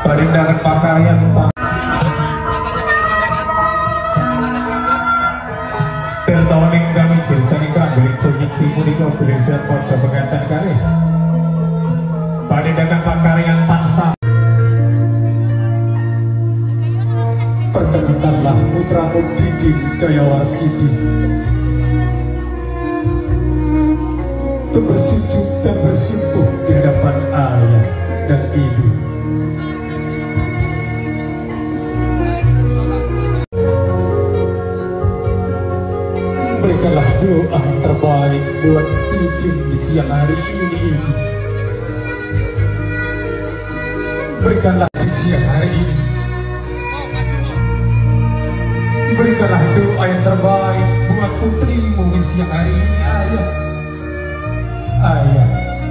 Parindangan pakaryan Tertoning kami jinsani kambing jengik timur iko berisian pojo pengantin kali Parindangan pakaryan tansah. Perkenalkanlah putramu Didi Jayawarsidi untuk bersujud dan bersimpuh di hadapan ayah dan ibu. Berikanlah doa terbaik buat Didi di siang hari ini, ibu. Berikanlah di siang hari ini. Berikanlah doa yang terbaik buat putrimu di siang hari ini, ayah. Ayah,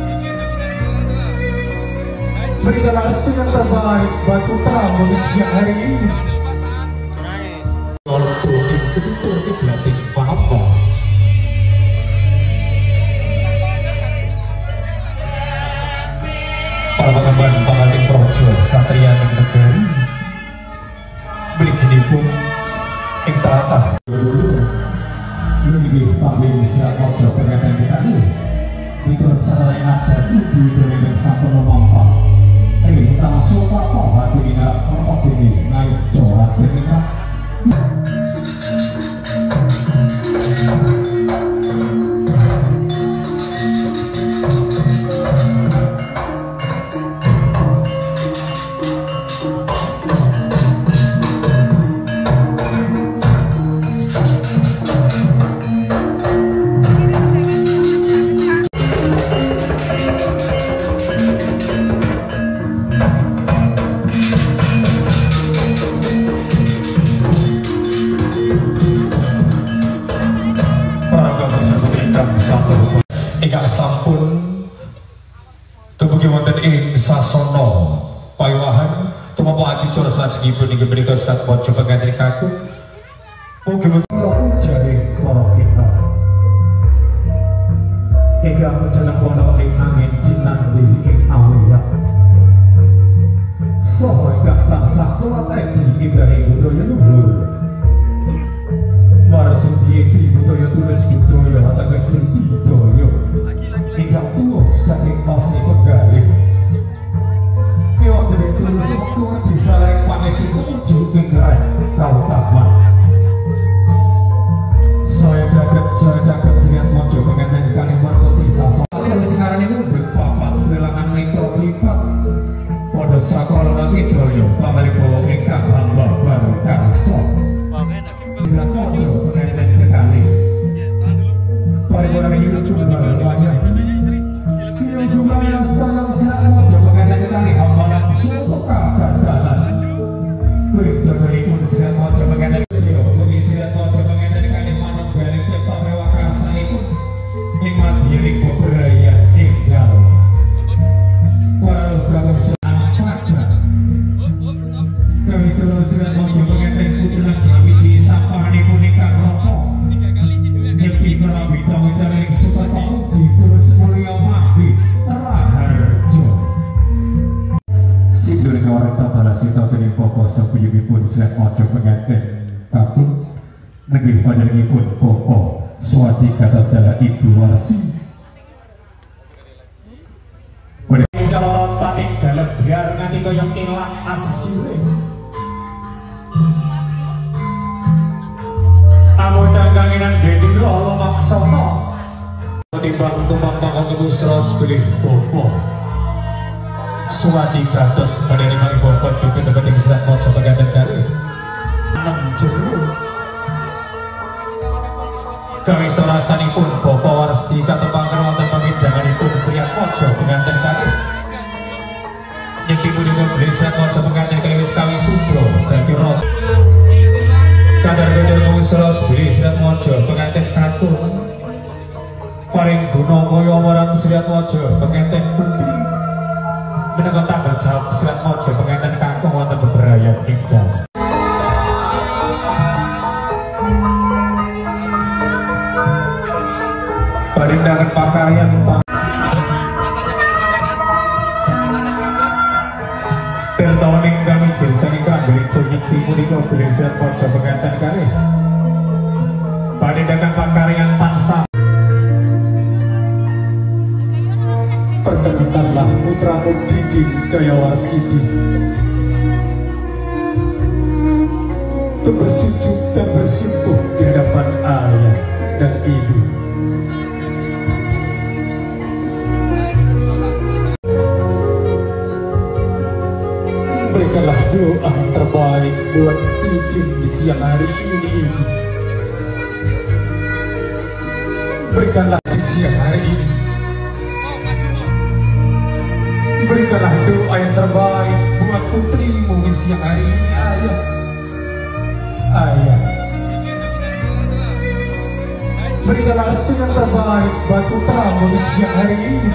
berikanlah restu yang terbaik buat putramu di siang hari ini. Kalau tuhin kebetul kebelating papa. Para pengemban pengantin projo satria negeri beli gini pun ing tratah ini pamit bisa projo pengantin kita nih itu salah yang ada itu dengan satu nomor kita masuk apa hati kita apa ini naik corak kita ingkang sampun tubugi wonten ing sasono payawahan tumapa adicara salajengipun inggih menika sekat pojo pengantin kakung mugi-mugi jare para kita ingkang jeneng ana ing angin jinandi ing awiyah saha ingkang tansah kuwateni indahe budaya luhur Warasudi budaya tulis budaya ateges budaya ingkang tuwuh saking pasi pegawai piwat dening tulis wektu bisa lek panesti tuju ing rek kautaman saya jagat jenengan mojo pengantin kali marpoti sasa wis sekarang niku bapak relangan metro lipat padha sakola widaya pamripala ingkang hamba barkarsa Silat mojo pengantin kekali paripurna hidup banyak Kira-kira setengah silat mojo pengantin kekali hambalan suatu kagagalan Berjodohipun silat mojo pengantin kekali silat mojo pengantin kekali manut balik cepat mewah karsanipun nikmat diri beberaya tinggal walau kalau anak pada kami selalu silat mojo pengantin putulan jamiji sampahanipun ingkang rokok nyepi melawi tamu cari kesukaan tamu terus mulia mati Raharjo sindur orang tatala sita teni pokok sapuyipun silat mojo pengantin kakung negeri panjenenganipun pokok suwati kata dala ibu warsi boleh calon tanik dalam biar nanti koyong ilang asisire amo cangkanginan geding roh maksono timbang tumbang pakok ibu seros beli bobo suwati gatot pada lima bobot bukit tempat yang silat mojo pengantin kali 6 jeruk kami setelah-setanipun Bapak Warsti katepangan wonten pamidanganipun silat mojo pengantin kali nyekipun ingkang beli silat mojo pengantin kali wis kawi sudra dadi rot kadar-kadar seros beli silat mojo pengantin kakung paring guna kaya marang silat mojo pengantin putri menika tanggung jawab silat mojo pengantin kakung wonten beberayat ingkang parindangan pakaryan Tertoning punika Gereja Pojo Penganten kalih panindakan pakaryan tansah. Perkenankanlah putramu Diding Jayawasidi untuk bersujud dan bersimpuh di hadapan ayah dan ibu. Berikanlah doa terbaik buat Diding di siang hari ini, ibu. Berikanlah di siang hari ini. Berikanlah doa yang terbaik buat putrimu di siang hari ini, ayah. Ayah, berikanlah restu yang terbaik buat putramu di siang hari ini.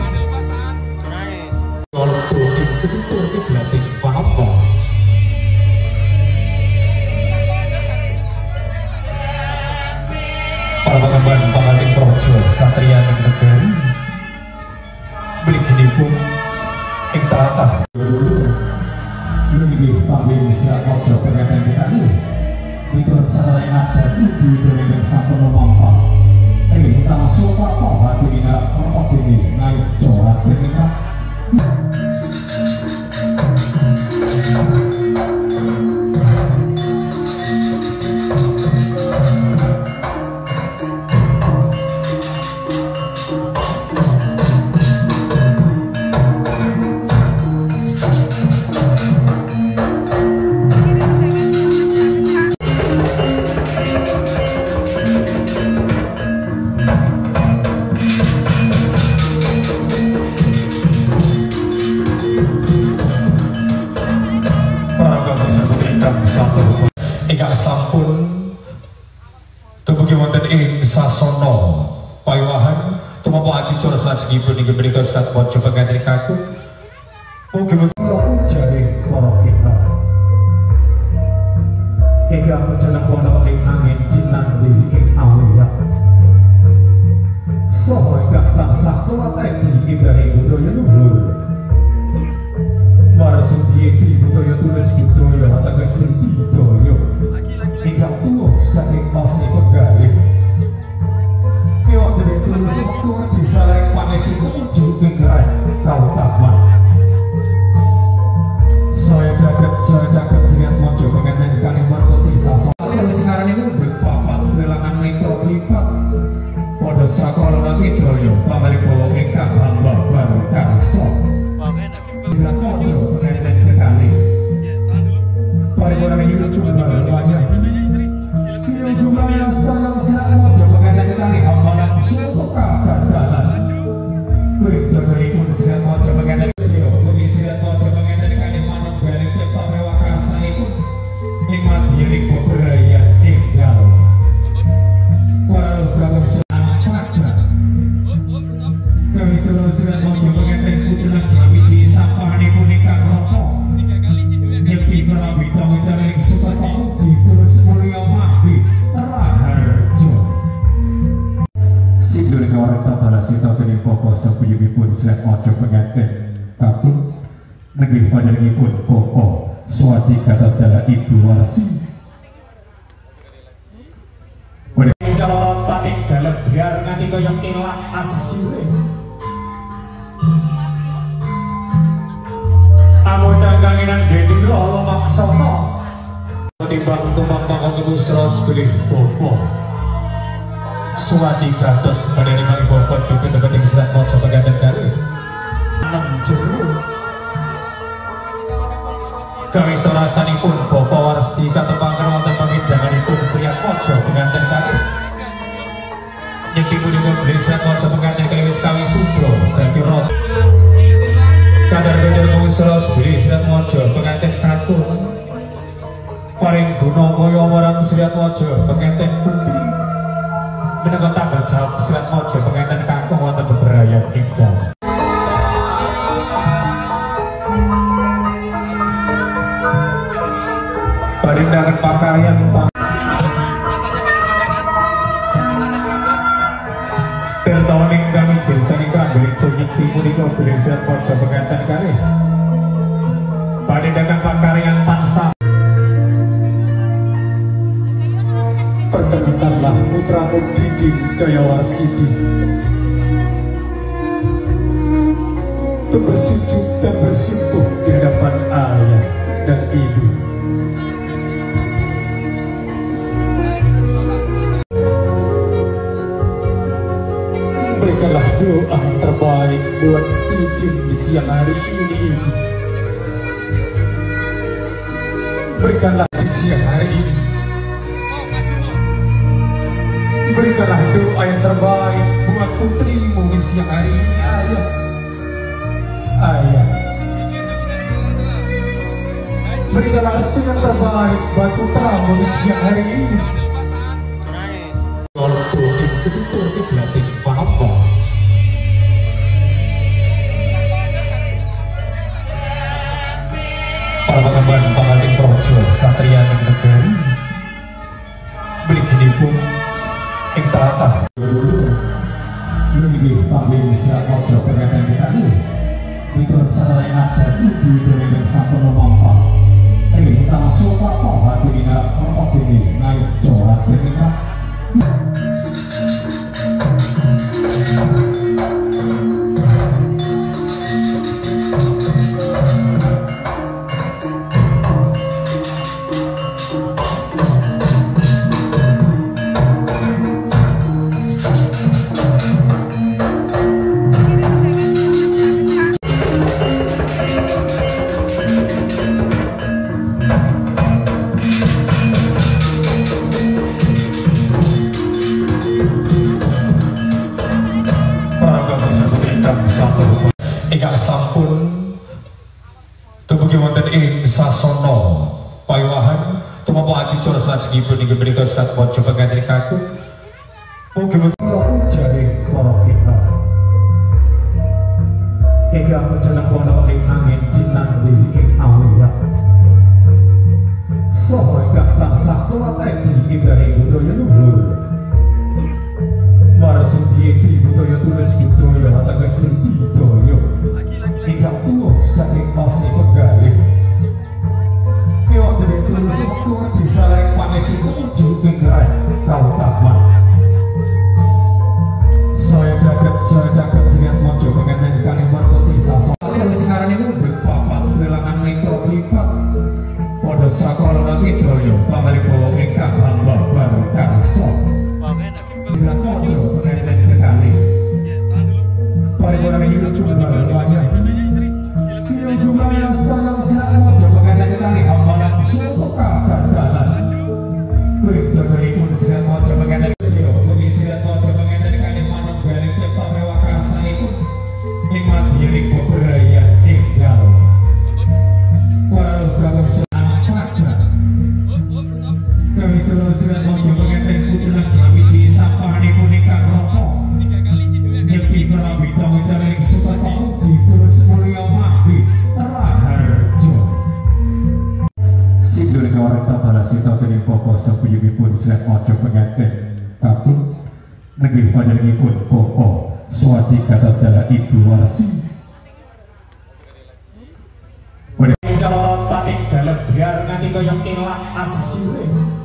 Waktu itu dilatih apa? Para pengemban pengantin projo satria negeri beli gini pun ing tratah ini panggil bisa projo pengantin kita ini itu sarana yang ada di dalam sampun memampak ini kita masuk apa hati ini apa ini naik corak ini sampun tubuh wonten ing sasono payawahan tumapa adicara salajengipun inggih menika Serat Pojo Penganten kakung mugi-mugi jare para kita ingkang jeneng ana ing angin jinandi ing awiyah saha ingkang tansah kuwateni indahe budaya luhur marasudi budaya tulis budaya ateges budaya ingkang tuwuh saking pasi pegawai piwak dari tulis itu bisa lain panes itu ujung ingrai kautaman saya jagat jengat mojo penganten kalih marpati sasa tapi sekarang ini berpapat lelangan nitro lipat pada sakola widaya pamaribo ingkang hamba baru karso jengat mojo penganten kalih paripurna hidup banyak yang setengah Serat Pojo Penganten kalih amanat suatu kagagalan berjojolipun Serat Pojo Penganten bagi Serat Pojo Penganten kalih manut garing cipta mewah karsanipun nikmat diri beberaya tinggal para logam anak pada kami seluruh Serat Pojo Penganten putra jamiji sapanipun ingkang roko nyepi menawi tamu jaring suka tahu di terus mulia mati Raharjo sindur kawareng tatala sita dening Papa sabuyungipun Serat Pojo Penganten kakung nenggih panjenenganipun Papa Swati Katadala Ibu Warsi boleh calon tanik dalam biar nanti kaya ilah asisire amo cangkanginan geding rolo maksana timbang tumbang pangkong ibu seras pilih Papa Swati Kraton menerima ibu Papa bukit penting Serat Pojo Penganten kalih 6 jero kawistorastanipun Bapa Warsti katepangan wonten pamidanganipun Serat Pojo Penganten kalih nyepi punika beli Serat Pojo Penganten kalih wis kawisuda dadi rot kadar kejar kawiseras beli Serat Pojo Penganten kakung paring guna kaya marang Serat Pojo Penganten pundi menika tanggung jawab Serat Pojo Penganten kakung wonten beberapa ingkang parindangan pakaryan tertawaning kami jensen ingkang gereja nyekti punika Gereja Pojo Penganten kalih parindangan pakaryan tansah Perkenalkanlah putramu Diding Jayawarsidi, untuk bersujud dan bersimpuh di hadapan ayah dan ibu. Berikanlah doa yang terbaik buat Diding di siang hari ini, ibu. Berikanlah di siang hari ini. Berikanlah doa yang terbaik buat putrimu di siang hari ini, ayah. Ayah, berikanlah restu yang terbaik buat putramu di siang hari ini. Ortu itu berarti apa? Para pengemban pangaling projo satria negeri beli gini pun ing telatah lebih panggil bisa projo pengen kita ini ikut sarana ada itu dengan satu nomor ini kita masuk apa hati ini apa ini naik corak ini ingkang sampun tumugi wonten ing sasana payawahan tumapa adicara salajengipun inggih menika serat waca pengantin kakung mugi-mugi jare para kita ingkang jeneng wonten ing angin jinandi ing awiyah saha ingkang tansah kuwateni indah budaya luhur marasudi budaya tulis budaya ateges budaya ingkang tuwuh saking pasih pegawai Iwak dari tulis itu bisa layak panis itu ujung gerai kautaman saya jagat jengat mojo pengen kalimat putih sasa tapi sekarang ini berpapat lelangan metro lipat pada sekolah lagi doyo pamaribo ingkang hamba baru karso jengat mojo pengen kali paripurna hidup banyak yang setengah besar mojo pengen kali hamba suatu kegandalan berjojoli pun sirat mojo pengen sirat mojo pengen kali manuk balik cepat mewah karsa itu nikmat diri beberaya tinggal walau kamu bisa kami selalu sirat mojo pengen putra jamiji sampah ini nikah rokok nyepi melalui tamu jalan suka tahu di turun semulia mati raharjo sindur ke orang tatara sita kening popo sepuyubipun silat mojo pengantin kakung negeri panjenengipun popo swati kata dala ibu warsi pada calon tanik dalam biar nanti koyong ilang asisire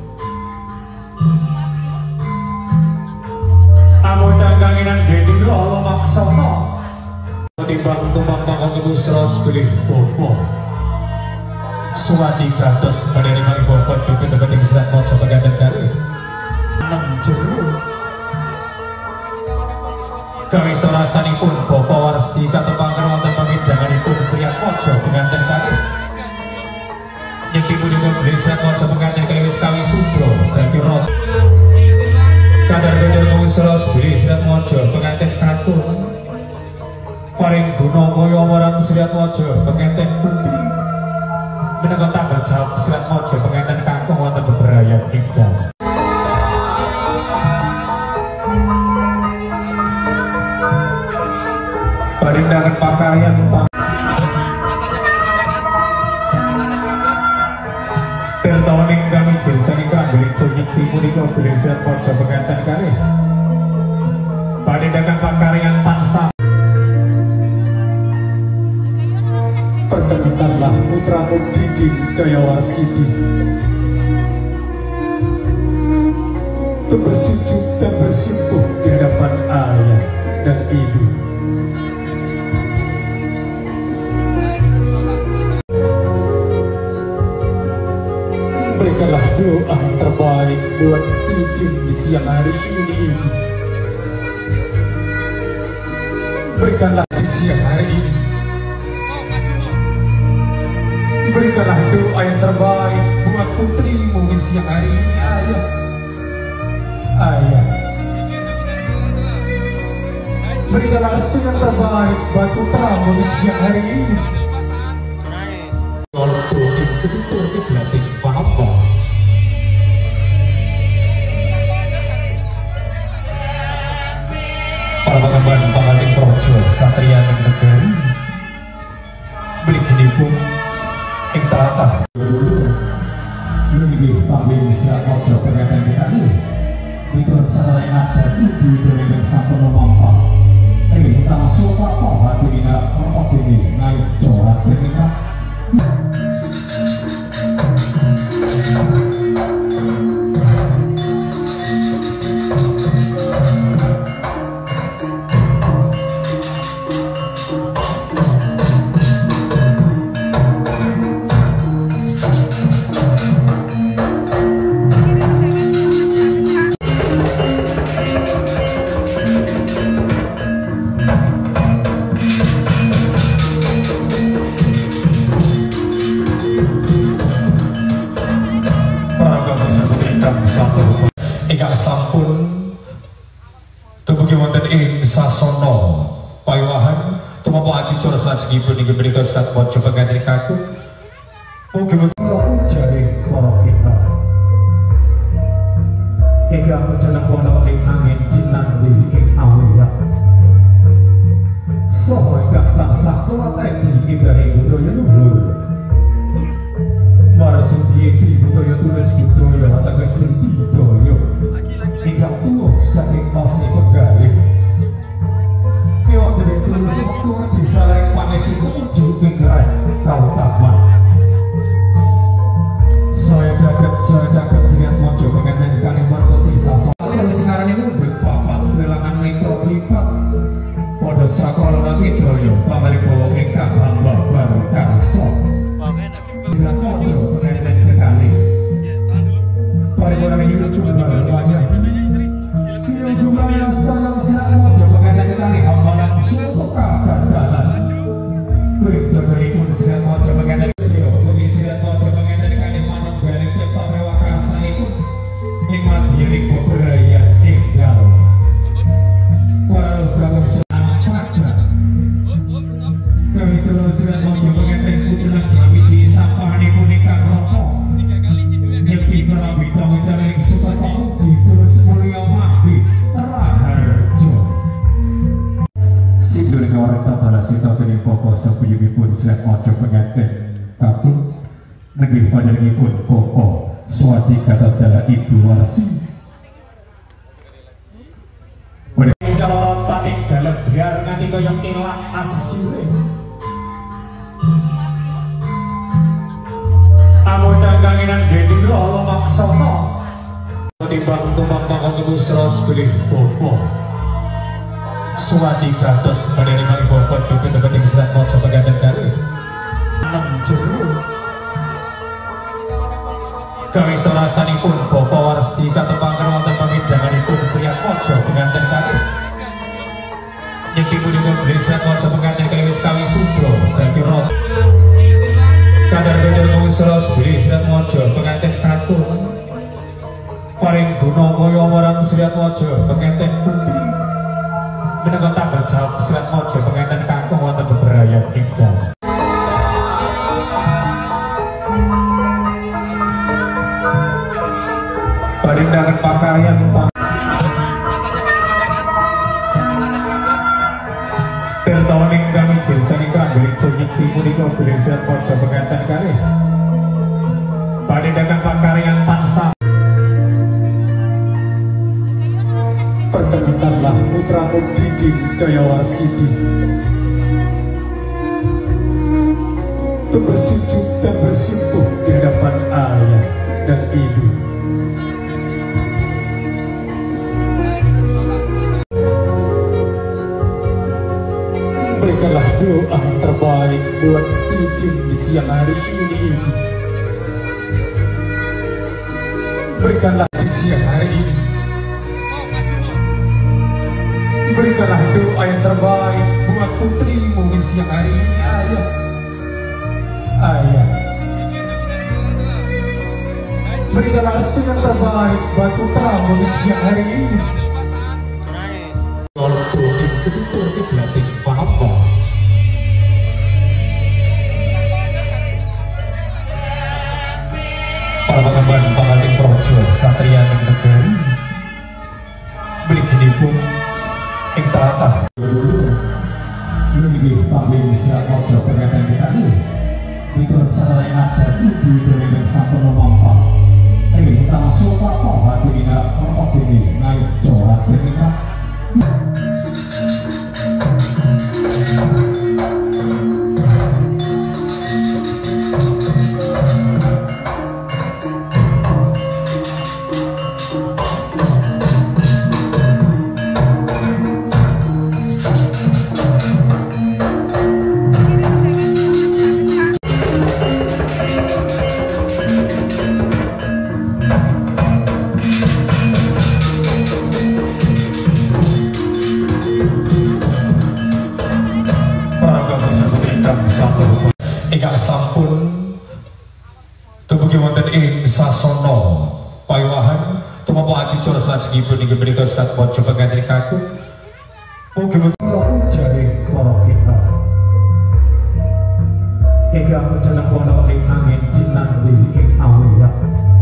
amo cangkanginan geding rolo maksono timbang tumbang mangkong kebusros pilih popo Suwati Gatot pada lima bobot bibit penting silat mojo pengantin kali 6 jeru kami setelah stanipun Bapak Warsti katepangkan wonten pamidanganipun silat mojo pengantin kali nyekti punika beli silat mojo pengantin kali wis kawi sudra dadi rot kadar kejar kewuselos beli silat mojo pengantin kakung paring guna kaya marang silat mojo pengantin putri menika tanggal jawab silat mojo pengantin kakung wonten beberapa ingkang parindangan pakaian tahun ingkang ijin saking beli jeneng punika beli silat mojo pengantin kali parindangan pakaian tansah perkenalkanlah putramu Diding Jayawarsidi, untuk bersujud dan bersimpuh di hadapan ayah dan ibu. Berikanlah doa yang terbaik buat Didin di siang hari ini, Ibu. Berikanlah di siang hari ini. Berikanlah doa yang terbaik buat putrimu di siang hari ini, Ayah. Ayah. Berikanlah restu yang terbaik buat putramu di siang hari ini. Ortu betul kiblatin papa. Para pengemban pangating projo satria negeri beli gini pun ing telatah meninggi pambil bisa projo pengajian kita ini itu selai ada itu dengan satu nomor ini kita masuk apa hati kita apa ini naik corak kita. Ingkang sampun tubuh wonten ing sasono payawahan tumapa adicara salajengipun inggih menika serat mojo pengantin kakung mugi-mugi jare para kita ingkang jeneng ana ing angin jinandi ing awiyah saha ingkang tansah kuwateni indahe budaya luhur marasudi budaya tulis budaya ateges budaya ingkang tuwuh saking pasi pegawai ewak dari tulis waktu bisa lain panes itu ujung pinggiran kautaman saya jagat jengat mojo pengantin kali markoti sasa tapi sekarang ini berpapat lelangan nitro lipat pada sakol lagi doyo pamaribo ingkang hamba baru karso jengat mojo pengantin kali paripurna hidup baru wajah yang setengah saya coba kata kali hambalan suatu kegandalan berjodoh pun silat mau coba kata video bagi silat mau coba kata kali mana balik cepat mewah kasa itu nikmat diri beberaya tinggal walau kamu bisa anak kami selalu silat mau coba kata putulan biji sapa ini punika rokok nyepi berabi tahu jalan suka tahu terus mulia mati Sindur orang tak balas itu dari pokok sebuyugi pun silat mojo pengantin kakung negeri pajalangi pun pokok suati kata adalah ibu warsi berdiri calon tanik galak biar nanti goyang kilak asisire amu cangkanginan gedi rolo maksono timbang tumbang pakong ibu seros beli pokok suwati gatot menerima bobot bibit penting silat mojo pengantin kali 6 jeru kami setelah stanipun bapak warsti katepangkan wonten pamidanganipun silat mojo pengantin kali nyekti punika beli silat mojo pengantin kali wis kawi sudra dadi rot kadar gajah kawi selos beli silat mojo pengantin kakung paring guna kaya marang silat mojo pengantin putri menengok tambah jawab silat mojo pengantin kakung wonten beberapa ingkang parindangan pakaian tahun ingkang ijin saking beli nyekti punika beli silat mojo pengantin kali parindangan pakaian tansah perkenankanlah putramu Didin Jayawarsidi untuk bersujud dan bersimpuh di hadapan ayah dan ibu. terbaik buat Diding di siang hari ini, Ibu. Berikanlah di siang hari ini, berikanlah doa yang terbaik buat putrimu di siang hari ini, Ayah. Ayah, berikanlah restu yang terbaik buat putramu di siang hari ini. Kalau tuh kebetulan dibelating apa? Para pengemban pengantin projo Satria Negeri beli gini pun ing teratah lebih paling bisa projo pengantin kita ini itu selain ada itu dengan satu nomor kita masuk apa hati kita apa ini naik corak kita. Ingkang sampun tubugi wonten ing sasono payawahan tumapa adicara salajengipun inggih menika sekat mojo pengantin kakung mugi-mugi jare para kita ingkang jeneng ana ing angin jinandi ing awiyah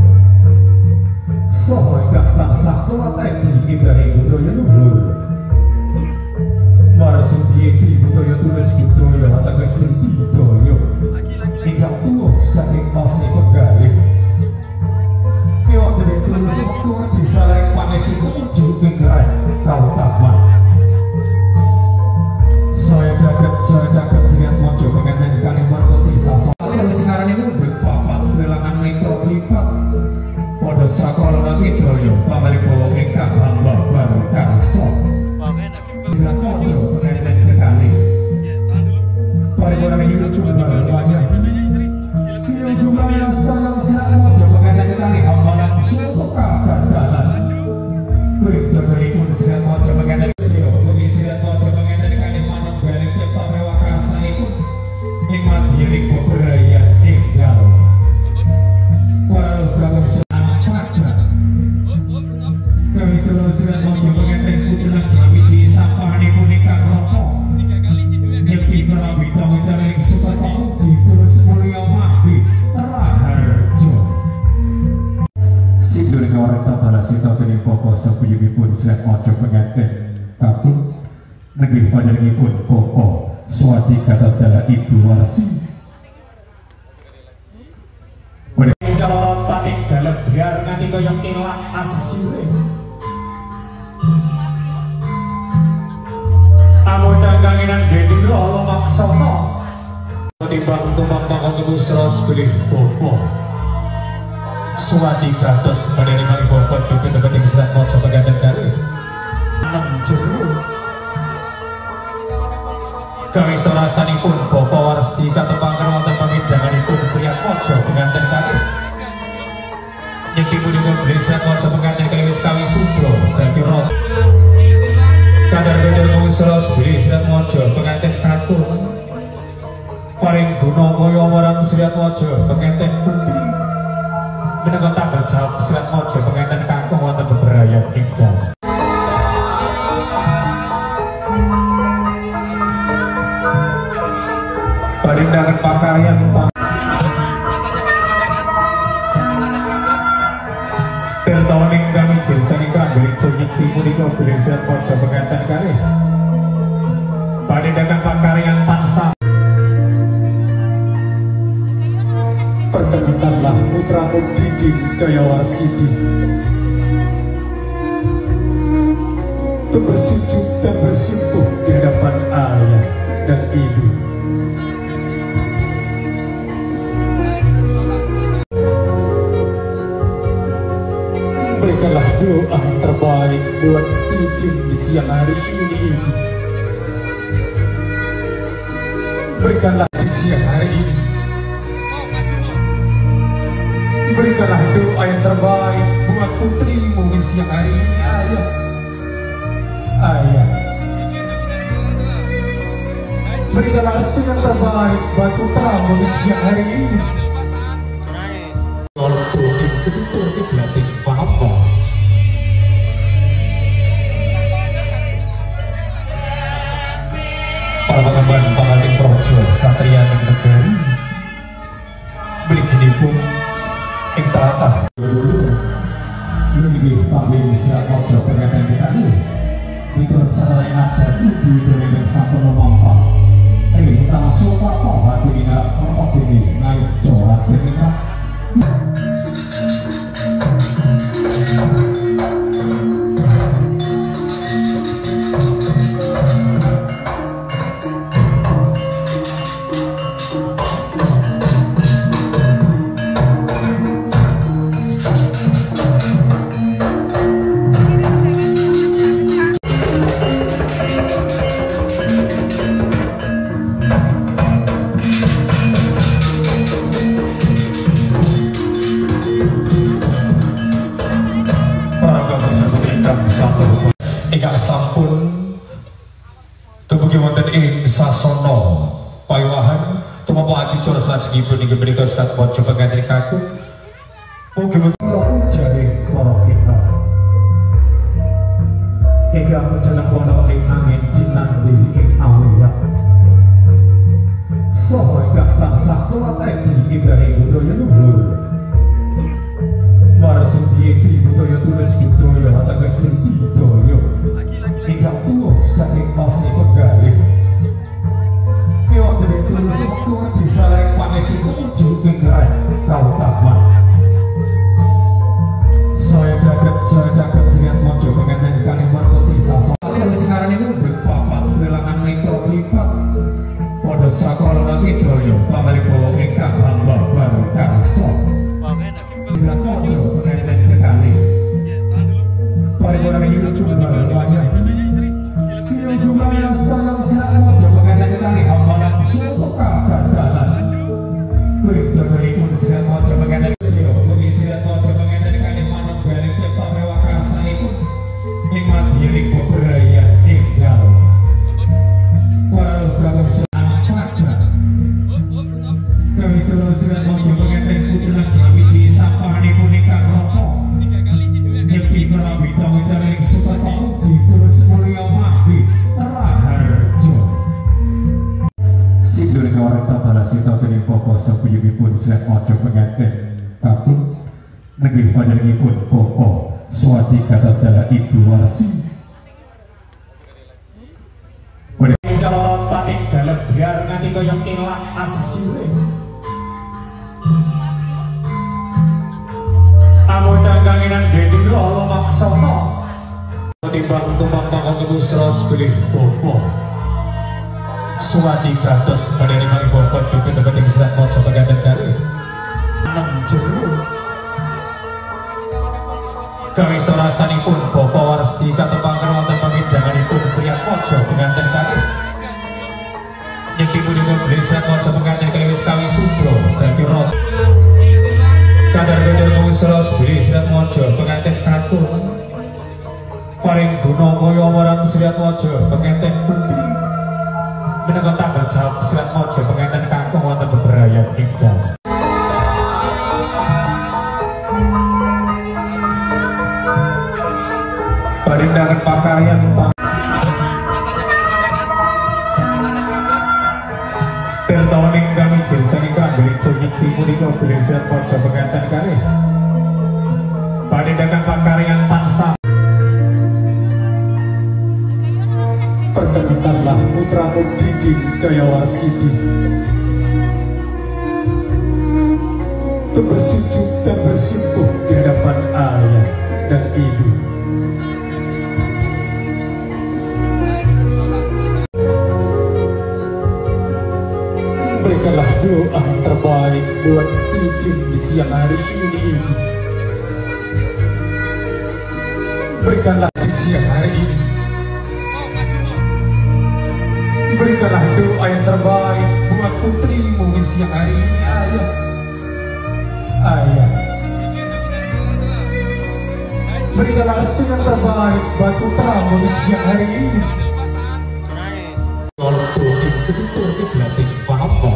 saha ingkang tansah kuwateni indahe budaya luhur marasudi ing budaya tulis budaya ateges budaya ingkang tuwuh saking ose pegawai piwak dari tulis waktu bisa lain panes itu ujung pinggiran kautaman saya jagat dengan mojo pengantin kali markoti sasa tapi dari sekarang ini berpapat belangan metro lipat pada sakol lagi doyo pamaripo ingkang hamba baru karso dengan mojo pengantin kali paripurna hidup kembali banyak yang setengah besar mojo pengantin kali hambalan suatu kagagalan berjodoh pun sirat mojo pengantin kali sirat mojo pengantin kali manuk balik cepat mewah karsa itu nikmat diri beberaya tinggal walau kalau bisa anak pada kami selalu sirat mojo pengantin putri dan biji sampah ini punika rokok nyepi merabi tamu cari suka tahu terus mulia mati Raharjo Sidur ngorek balas itu dari pokok sepuyungipun silat mojo pengantin kakung negeri panjangipun pokok suati kata adalah ibu warsi pada calon tanik galak biar nanti koyong ilang asisire amu cangganginan geding roh maksono timbang tumbang bakal ibu seras pilih pokok suati gatot menerima bobot bibit yang silat mojo pengantin kali 6 jeruk kami setelah-setanipun Bapak Warsti katepangkan wonten pamidanganipun silat mojo pengantin kali nyekti punika beli silat mojo pengantin kali wis kawi sudra dadi rot kadar gajah ngusros beli silat mojo pengantin kakung paring guna kaya marang silat mojo pengantin putri menika tanggung jawab silat mojo pengantin kakung wonten beberayat ingkang parindangan pakaian pertoning kami jensen ingkang beli nyekti punika beli silat mojo pengantin kali parindangan pakaian tansah perkenankanlah putramu Diding Jayawarsidi untuk bersujud dan bersimpuh di hadapan ayah dan ibu. Berikanlah doa yang terbaik buat Diding di siang hari ini, Ibu. Berikanlah di Berikanlah doa yang terbaik buat putrimu di siang hari ini, ayah. Ayah, berikanlah restu yang terbaik buat putramu di siang hari ini. Para pengemban pengantin projo satria negeri beli gini pun ing teratah Ini panggil bisa projo pengantin kita ini itu setelah yang ada itu dengan sampun memompong ini kita masuk apa hati ini apa ini naik corak ini kan. ingkang sampun tumugi wonten ing sasana payawahan tumapa adicara salajengipun inggih menika sekat pojo pengantin kakung mugi-mugi jare para kita ingkang jeneng wonten ing angin jinandi ing awiyah saha ingkang tansah kuwateni indahe budaya luhur Marasudi di budaya tulis budaya ateges budaya ingkang tuwuh saking pasi penggalih wonten ing tulis wektu bisa lek panesti tumuju ing rek kautaman saya jagat jenengan mojo pengantin kali marpoti sasa tapi sekarang ini berpapat relangan nitro lipat pada sakola widaya pamaribo ingkang hamba baru karso jenengan mojo pengantin kali paripurna hidup banyak Gimana setengah besar mojo pengantin kali hamba dan suatu kagagalan berjojoli pun sedang mojo pengantin sedang mojo pengantin kali manuk garing cepat mewah karsanipun nikmat diri beberaya tinggal walau kalau bisa anak-anak kami selalu sedang mojo pengantin putulan jamiji sampahanipun ingkang rokok nyepi melawi tamu jaring suka tahu ditulis mulia mati raharjo sindur orang tatala sita teni popo sapuyipun sedang mojo pengantin kakung negeri panjenenganipun popo suati kata adalah ibu warsi boleh calon tanik dalam biar nanti koyong ilang asisiwe amo cangkanginan geding rolo maksono timbang tumbang pangkong ibu seros beli popo suati gatot pada lima ibu pot bukit tempat yang sedang mojo pengantin kali 6 jeruk kami storastanipun Bapak Warsti katempangan wonten pamidanganipun Sriat Mojo pengantin kali nyekipun beli Sriat Mojo pengantin kali wis kawi sudra dadi rot kadar gojol mengusros beli Sriat Mojo pengantin kakung paring guna kaya marang Sriat Mojo pengantin putri menawa tanggung jawab Sriat Mojo pengantin kakung wonten beberayat ingkang parindangan pakaian tertoning kami jensen ingkang beli jengik timunika beli Sriat Mojo pengantin kali parindangan pakaian tansah perkenankanlah putramu Diding Jayawarsidi untuk bersujud dan bersimpuh di hadapan ayah dan ibu. Berikanlah doa yang terbaik buat Diding di siang hari ini, ibu. Berikanlah di siang hari ini. Berikanlah doa yang terbaik buat putrimu di siang hari ini, ayah. Ayah, Berikan restu yang terbaik buat putramu di siang hari ini. Waktu itu dilatih apa?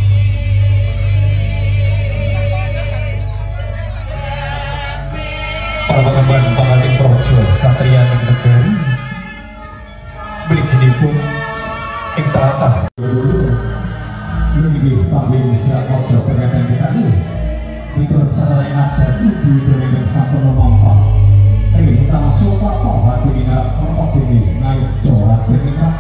Para pengemban pengantin projo satria negeri beli gini pun ing tratah Ini panggil bisa projo pengantin kita ini. Itu cara yang ada itu dengan satu memampak. Ini kita masuk apa hati ini apa ini naik corak ini kan.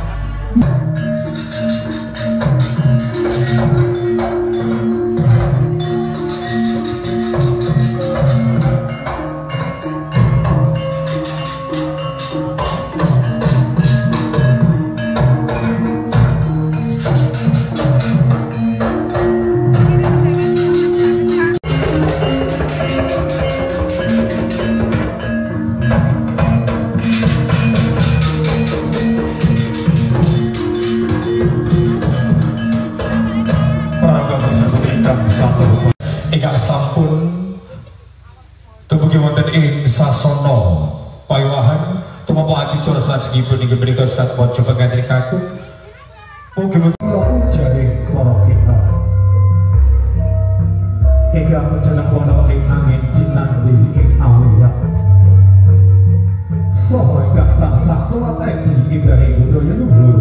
ingkang sampun tumugi wonten ing sasana payawahan tumapa adicara salajengipun inggih menika sakat maca pengantin kakung mugi-mugi jare para kita ingkang jeneng ana ing angin jinandi ing awiyah saha ingkang tansah kuwateni indah budaya luhur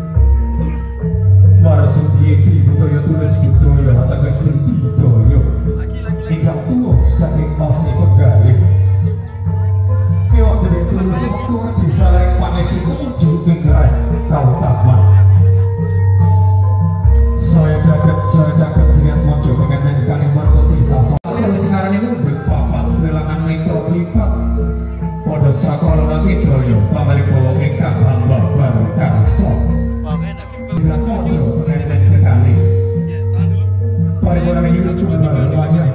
marasudi budaya tulis budaya ateges budaya ingkang tuwuh saking pasi pegawai Iwak dari tulis itu bisa layak panis itu ujung gerai kautaman saya jagat seringat mojo pengantin kalimat putih sasok tapi sekarang ini berpapat wilangan nitro lipat pada sekolah lagi doyo pamaripo ingkang hamba baru kasok seringat mojo pengantin kekali paripurna hidup baru banyak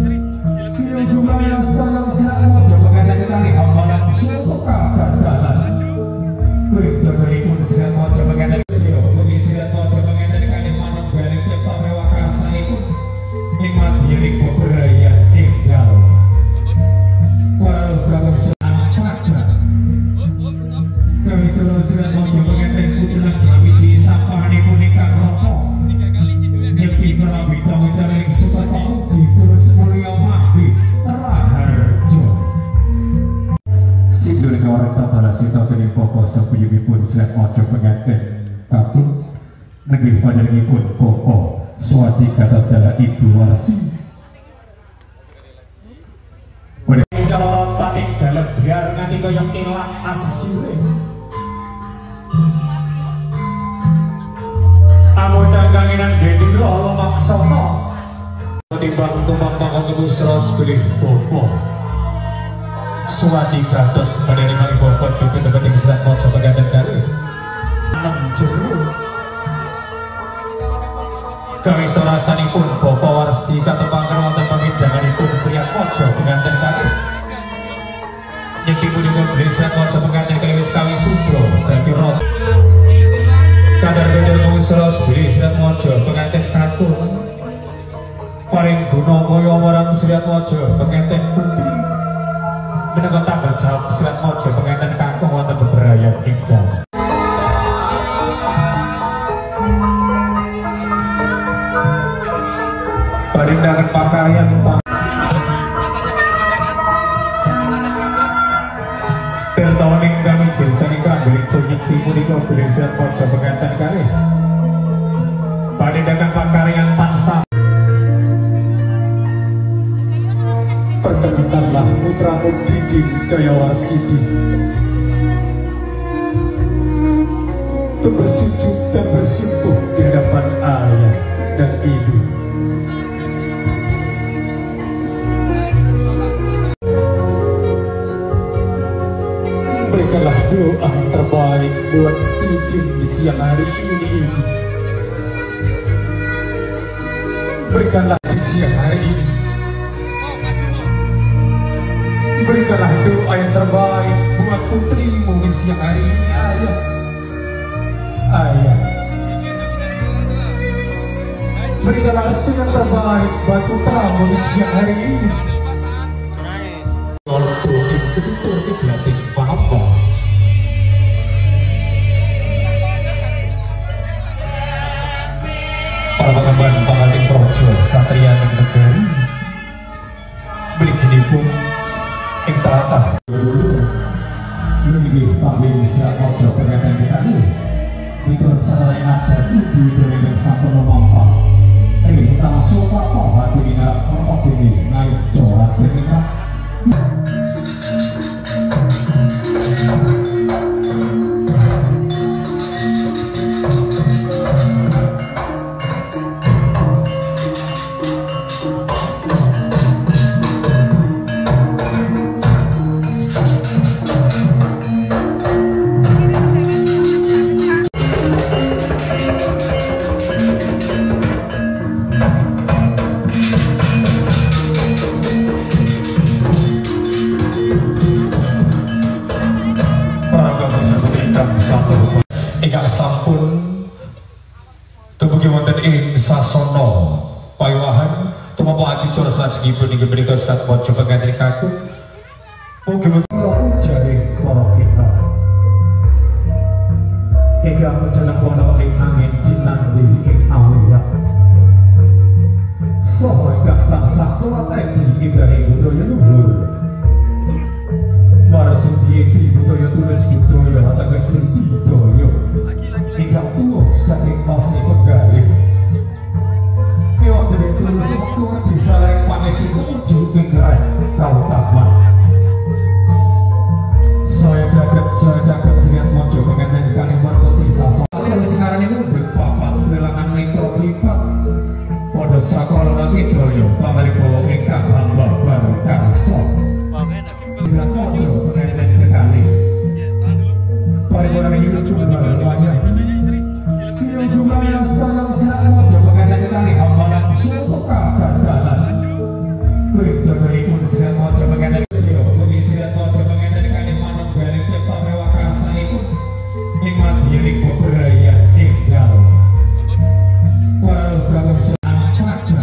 yang setengah seringat mojo pengantin kekali hamba suatu kakak dalam berjojoli pun seringat mojo pengantin seringat mojo pengantin kali manuk garing cepat mewah karsa itu nikmat diri beberaya tinggal walau kamu bisa kami selalu seringat mojo pengantin putra jamiji sampah ini punika rokok nyepi melalui tamu cari suka tahu di terus mulia mati raharjo sindur kawaran tatara sita tadi pokok sepuyungipun seringat mojo pengantin kakung negeri panjangipun pokok suati kata adalah ibu warsi boleh calon panik dalam biar nanti koyong ilang asisire amu cangkanginan geding rolo maksono timbang tumbang pangkong ibu seros pilih pokok suati gatot menerima ibu pokok bukit penting serat mojo pengantin kali 6 jeruk kawistorastanipun Bapak Warsti katepangan wonten pamidanganipun seringat mojo pengantin kali nyekipun beli seringat mojo pengantin kali wis kawi sudra dadi rot kadar gajah ngusros beli seringat mojo pengantin kakung paring guna kaya marang seringat mojo pengantin putri menika tanggal jawab seringat mojo pengantin kakung wonten beberapa ingkang parindangan pakaian tertoning kami jensen ingkang beli jenyek timunika beli seringat mojo pengantin kali parindangan pakaian tansah perkenalkanlah putramu Diding Jayawarsidi untuk bersujud dan bersimpuh di hadapan ayah dan ibu. Berikanlah doa yang terbaik buat Diding di siang hari ini ibu. Berikanlah di siang hari ini. Berikanlah doa yang terbaik buat putrimu di siang hari ini ayah. Ayah, berikanlah restu yang terbaik buat putramu di siang hari ini. Waktu itu pun ing tlatah menggih pamrih Serat Mojo pengantin kita miturut sarana adat ibu dengan sampun nomor ini tanah suka kok hati minat kok ini naik corak dengan ingkang sampun dumugi wonten ing sasana payawahan tumapa adicara salajengipun inggih menika Serat Mojo pengantin kakung mugi-mugi jare para kita ingkang jeneng wonten ing angin jinandi ing awiyat saha ingkang tansah kuwateni indahe budaya luhur marasudi budaya tulis budaya ateges budaya ingkang tuwuh saking pasih pegawai ewak dari tulis waktu bisa lain panes itu ujung gerai kautaman saya jagat Serat Mojo pengantin kali markoti sasa tapi sekarang ini berpapat lelangan nitro lipat pada sakola widoyo pamaribo ingkang hamba baru karso Serat Mojo pengantin kali paripurna hidup semuanya yang setengah Serat Mojo pengantin kali hambalan suatu kagagalan berjojolipun Serat Mojo pengantin Serat Mojo pengantin kali manut balik cepat mewah karsa itu nikmat diri beberaya tinggal walau kalau anak pada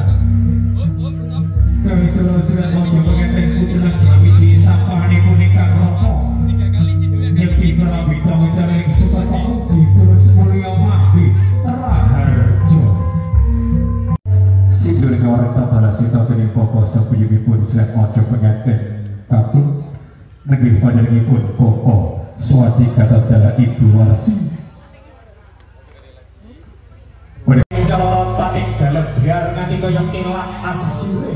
kami seluruh Serat Mojo pengantin putulan jamiji sapani punika rokok nyepi melawi tamu jalan suka tahu terus mulia mati Raharjo sindur orang tak balas itu dari pokok sepuyungipun Serat Mojo pengantin kakung negeri panjangipun pokok suati kata adalah Ibu Warsi calon tanik galak biar nanti koyong ilang asisire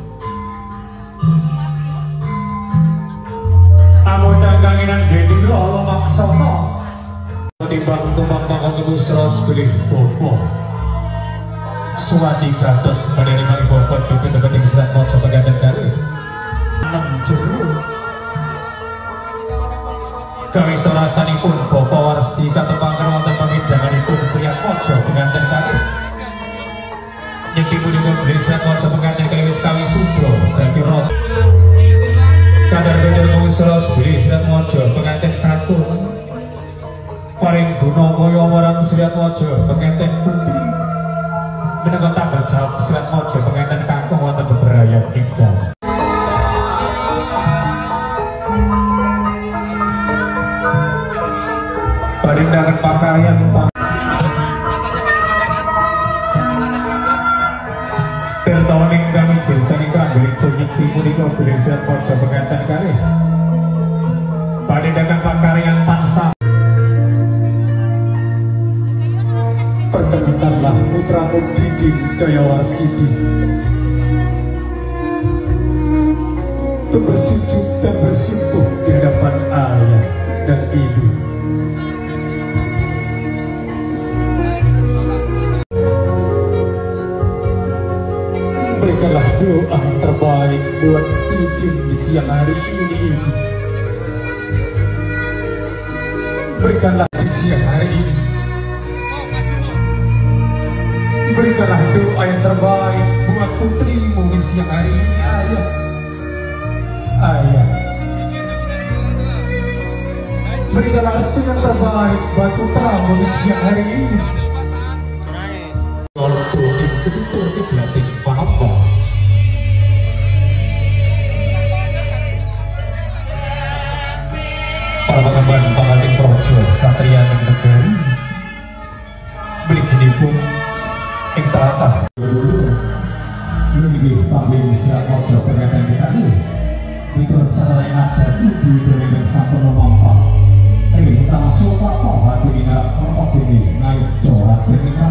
amu cangkanginan geding roh maksono timbang tumambang kong seros pilih pokok suati gatot menerima pokok dukit penting Serat Mojo pengantin kali 6 jeruk kami setelah-setanipun Bapak Warsti katepangkan wonten pamidanganipun Serat Mojo pengantin kali nyekti punika beli Serat Mojo pengantin kali wis kawi sudra dadi rot kadar gajah ngusros beli Serat Mojo pengantin kakung paring guna kaya marang Serat Mojo pengantin putri menika tanggung jawab Serat Mojo pengantin kakung wonten beberapa ingkang parindangan pakaian tertoning kami jinsan ingkang beli nyekti punika beli Serat Mojo pengantin kali parindangan pakaian tansah perkenankanlah putramu Diding Jayawarsidi untuk bersujud dan bersimpuh di hadapan ayah dan ibu. Berikanlah doa yang terbaik buat Diding di siang hari ini, Ibu. Berikanlah di siang hari ini. Berikanlah doa yang terbaik buat putrimu di siang hari ini, Ayah. Ayah. Berikanlah restu yang terbaik buat putramu di siang hari ini. Kalau tuh betul dilatih apa? Para pengemban pengantin projo Satria Negeri beli gini pun ing tlatah menggih pamrih Serat Mojo pengantin kita dan ibu dari sampun nomor kita masuk apa hati ini apa ini naik corak ini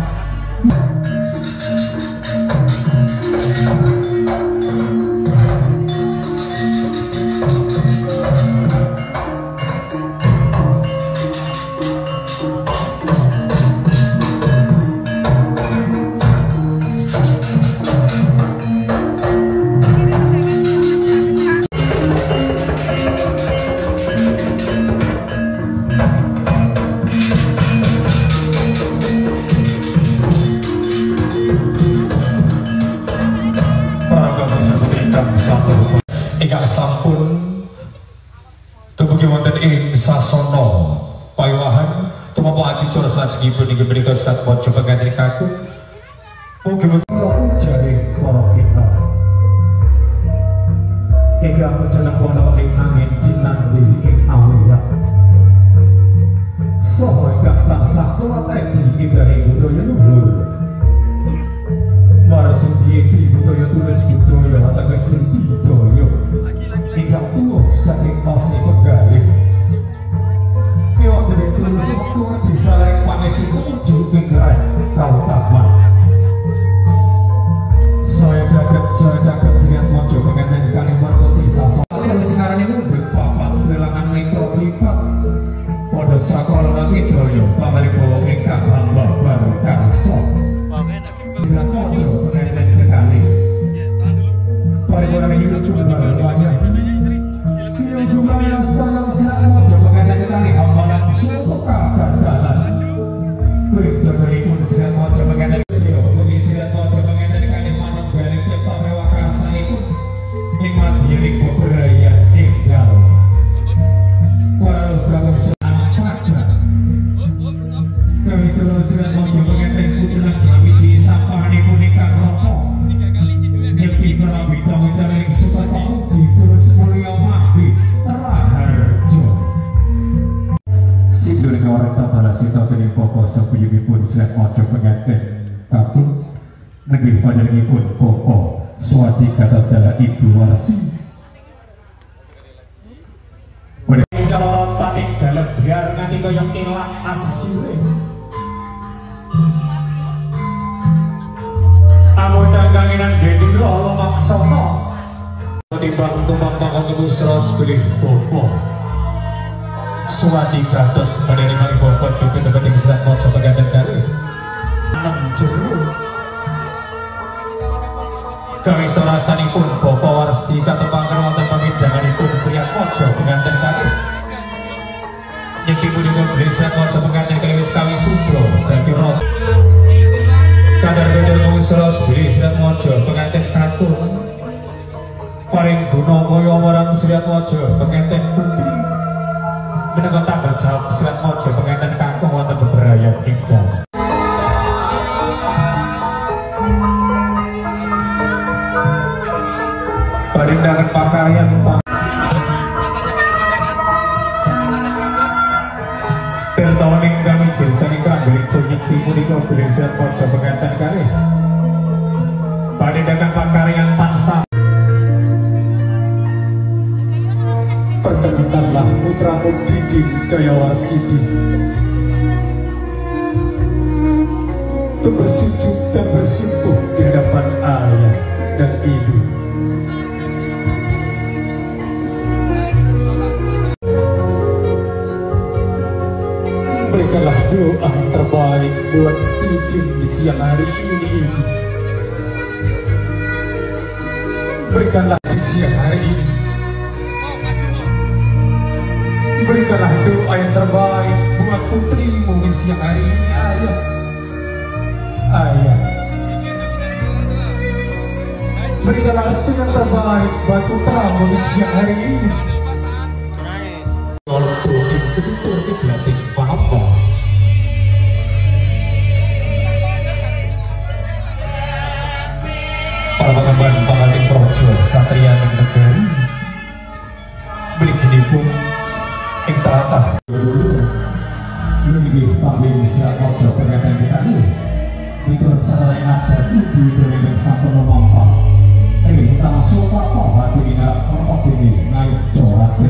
ingkang sampun tubugi wonten ing sasana payawahan tumapa adicara salajengipun inggih menika serat maca pengantin kakung mugi-mugi jare para kita ingkang jeneng ana ing angin jinandi ing awiyah saha ingkang tansah kuwateni indahe budaya luhur Marasudi budaya tulis budaya atas budaya ingkang tuwuh saking masa pegawai mewah dari tulis waktu bisa lain panes itu ujuk pinggiran kau taman saya jagat dengan mojo pengantin kalian berputih sasa tapi sekarang ini berpapat lelangan nitro lipat pada sakol lagi doyo pamaripo ingkang hamba baru karso dengan mojo pengantin kali paripurna hidup kembali wajah jumlahnya setengah besar mojo pengantin kali hamba langsung kakak dalam berjodoh pun dengan mojo pengantin istirahat mojo pengantin kali manung balik cepat mewah kasa itu nikmat diri beberaya tinggal walau kalau bisa anak pada kami selalu istirahat mojo pengantin putulan jambiji sapani punika rokok nyepi merabi tamu jalan suka tahu terus mulia mati raharjo sindur orang tak balas itu dari pokok sepuyubi pun istirahat mojo pengantin kakung negeri panjangipun pokok suati kata adalah ibu warsi berdiri calon tanik galak biar nanti koyong ilang asisire amu cangganginan gedin roh maksono timbang tumbang makong ibu seras pilih pokok suati gatot menerima pokok duket penting serat mojo pengantin kali 6 jeruk kami setelah stanipun Bapak Warsti katepangkan wonten pamidanganipun Sriat Mojo pengantin kali nyekti punika beli Sriat Mojo pengantin kali wis kawi sudra dadi rot kadar gajah ngusros beli Sriat Mojo pengantin kakung paring guna moyo marang Sriat Mojo pengantin putri menika tanggal jawab Sriat Mojo pengantin kakung wonten beberapa ingkang parindangan pakaian pertoning kami jersani kambing jenyek timunika beli Sriat Mojo pengantin kali parindangan pakaian tansah perkenankanlah putramu Diding Jayawarsidi untuk bersujud dan bersimpuh di hadapan ayah dan ibu berikanlah doa terbaik buat Diding di siang hari ini ibu berikanlah di siang hari ini berikanlah doa yang terbaik buat putrimu di siang hari ini ayah berikanlah restu yang terbaik buat putramu di siang hari ini betul kiblating pahamba para pengemban pangating projo satria negeri begini pun ing tratah ini pambil bisa projo pengantin kita ini miturut sarana dan ibu dari sampun nomor 4 kita masuk apa hati ini naik corak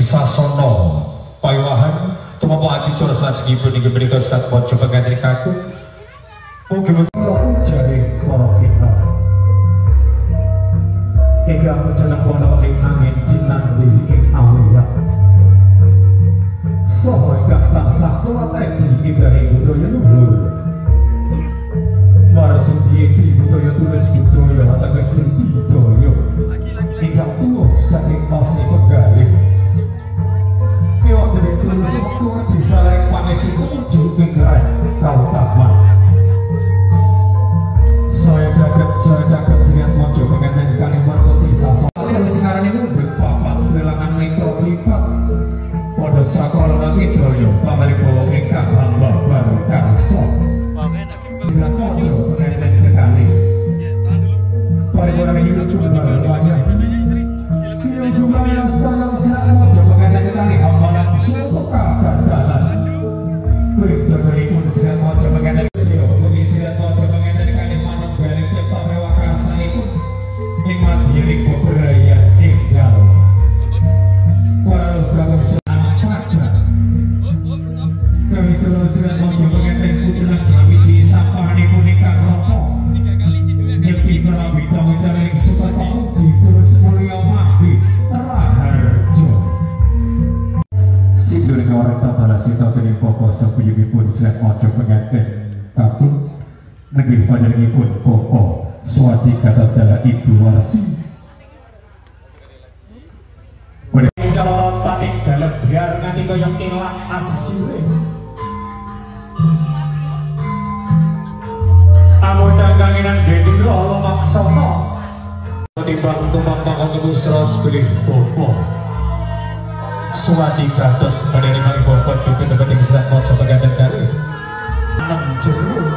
sasono payawahan tumapa adicara salajengipun inggih menika serat maca pengantin kakung mugi-mugi jare para kita ingkang jeneng ana ing angin jinandi ing awiyah saha ingkang tansah kuwateni ibadah budaya luhur marasudi budaya tulis budaya ateges budaya ingkang tuwuh saking pasi pegawai Pion dari tulis waktu bisa lain panis itu ujuk ingrai kau taman saya jagat dengan mojo pengantin kali markoti sasok tapi sekarang ini berpapat belangan metro lipat pada sekolah Widoyo pamaribo ingkang hamba baru karso dengan mojo pengantin kekali paripurna hidup baru banyak Jumlah setengah besar mojo pengantin kekali hamba suatu kagagalan berjojoli pun dengan mojo pengantin mengisi mojo pengantin kali manuk balik cepat mewah karsa itu nikmat diri beberaya tinggal walau kalau anak pada kami selalu dengan mojo pengantin putulan jamiji sampah ini punika rokok nyepi merabi tamu cari suka tahu terus mulia mati raharjo sindur orang tatala sita teni pokok sapuyungipun selat mojo pengantin kakung negeri panjenenganipun pokok suati kata dala ibu warsi boleh calon tanik dalam biar nanti koyong ilang asisiwe amu cangkanginan geding roh maksono timbang tumbang pakok ibu seros beli pokok suati gatot pada lima bobot bibit dapat yang selat mojo pengantin kali 6 jeruk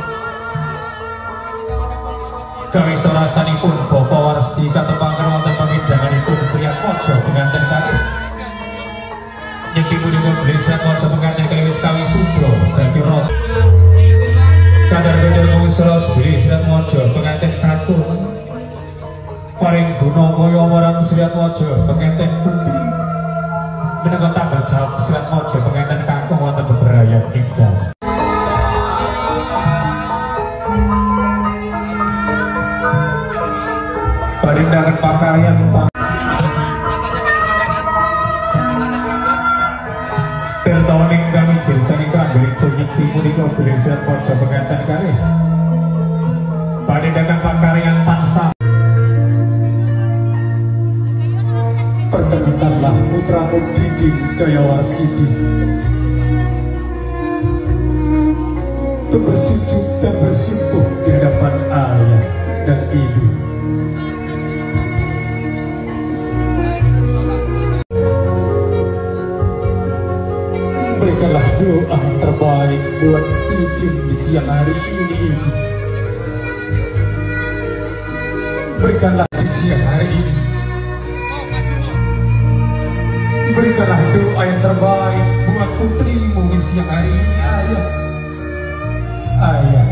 kami setelah-setanipun Bapak Warsti katepangan wonten pamidanganipun Sriat Mojo pengantin kali nyekti punika beli Sriat Mojo pengantin kali wis kawi sudra dadi rot kadar gojol ngusros beli Sriat Mojo pengantin kakung paring guna kaya marang Sriat Mojo pengantin putri menika tanggal jawab Sriat Mojo pengantin kakung wonten beberayat ingkang parindangan pakaryan tertoning kami jensen ingkang gereja nyekti punika beli Sriat Mojo pengantin kali parindangan pakaryan tansah perkenankanlah putramu Didi Jayawarsidi untuk bersujud dan bersimpuh di hadapan ayah dan ibu berikanlah doa terbaik buat Didi di siang hari ini ibu berikanlah di siang hari ini berikanlah doa yang terbaik buat putrimu di siang hari ini ayah ayah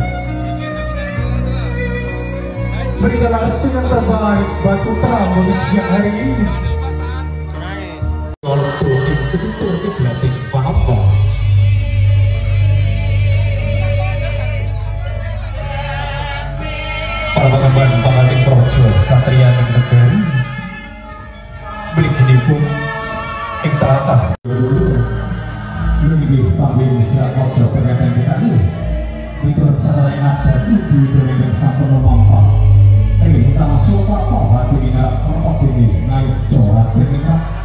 berikanlah restu yang terbaik buat putramu di siang hari ini waktu itu berarti apa para pengemban pengantin projo satria negeri beli gini pun ing tratah ini pamit Sriat Mojo pengantin kali miturut sarana adat ibu dengan sampun mampa ini kita masuk apa hati ini apa ini naik corak ini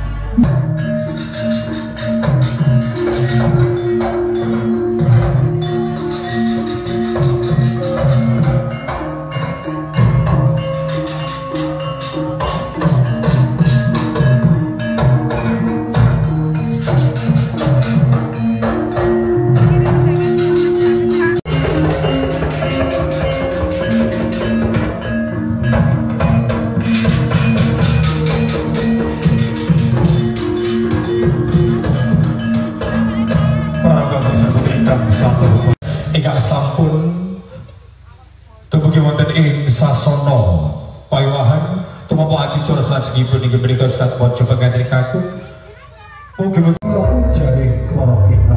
sampun tubuh wonten ing sasono payawahan tumapa adicara salajengipun inggih menika serat mojo pengantin kakung Mugi-mugi jare para kita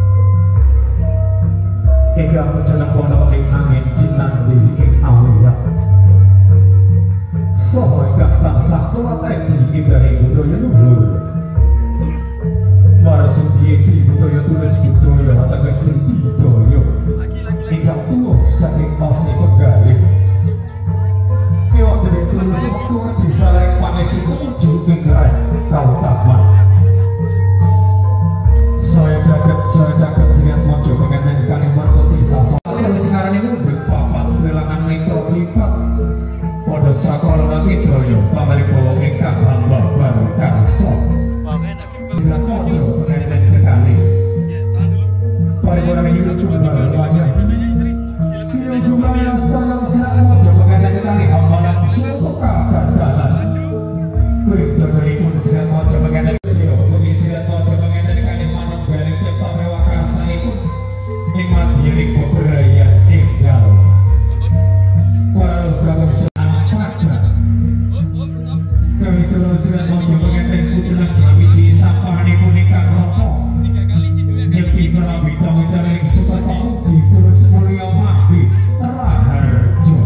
ingkang jeneng ana ing angin jinandi ing awiyah saha ingkang tansah kuwateni indahe budaya luhur marasudi budaya tulis budaya ateges budaya ingkang tuwuh saking pasi pegawai Ewa dari tulis waktu bisa layak panes itu ujung ingrai kautaman saya jagat seringat mojo pengen kalimar putih sasok tapi sekarang ini berpapat wilangan nitro lipat pada sakola kidoyo pamaribo ingkang hamba baru karso seringat mojo pengen kekali paripurna hidup banyak Gumaya setengah seringat mojo pengen kekali hamba suatu kagagalan berjojoli pun seringat mojo pengen seringat mojo pengen garing cepat mewah karsa itu nikmat diri beberaya tinggal para logam anak pada kami selalu menuju pengantin putulan jamiji sapani punika rokok nyepi melalui tamu jaring suka tahu di tulus mulia mahdi raharjo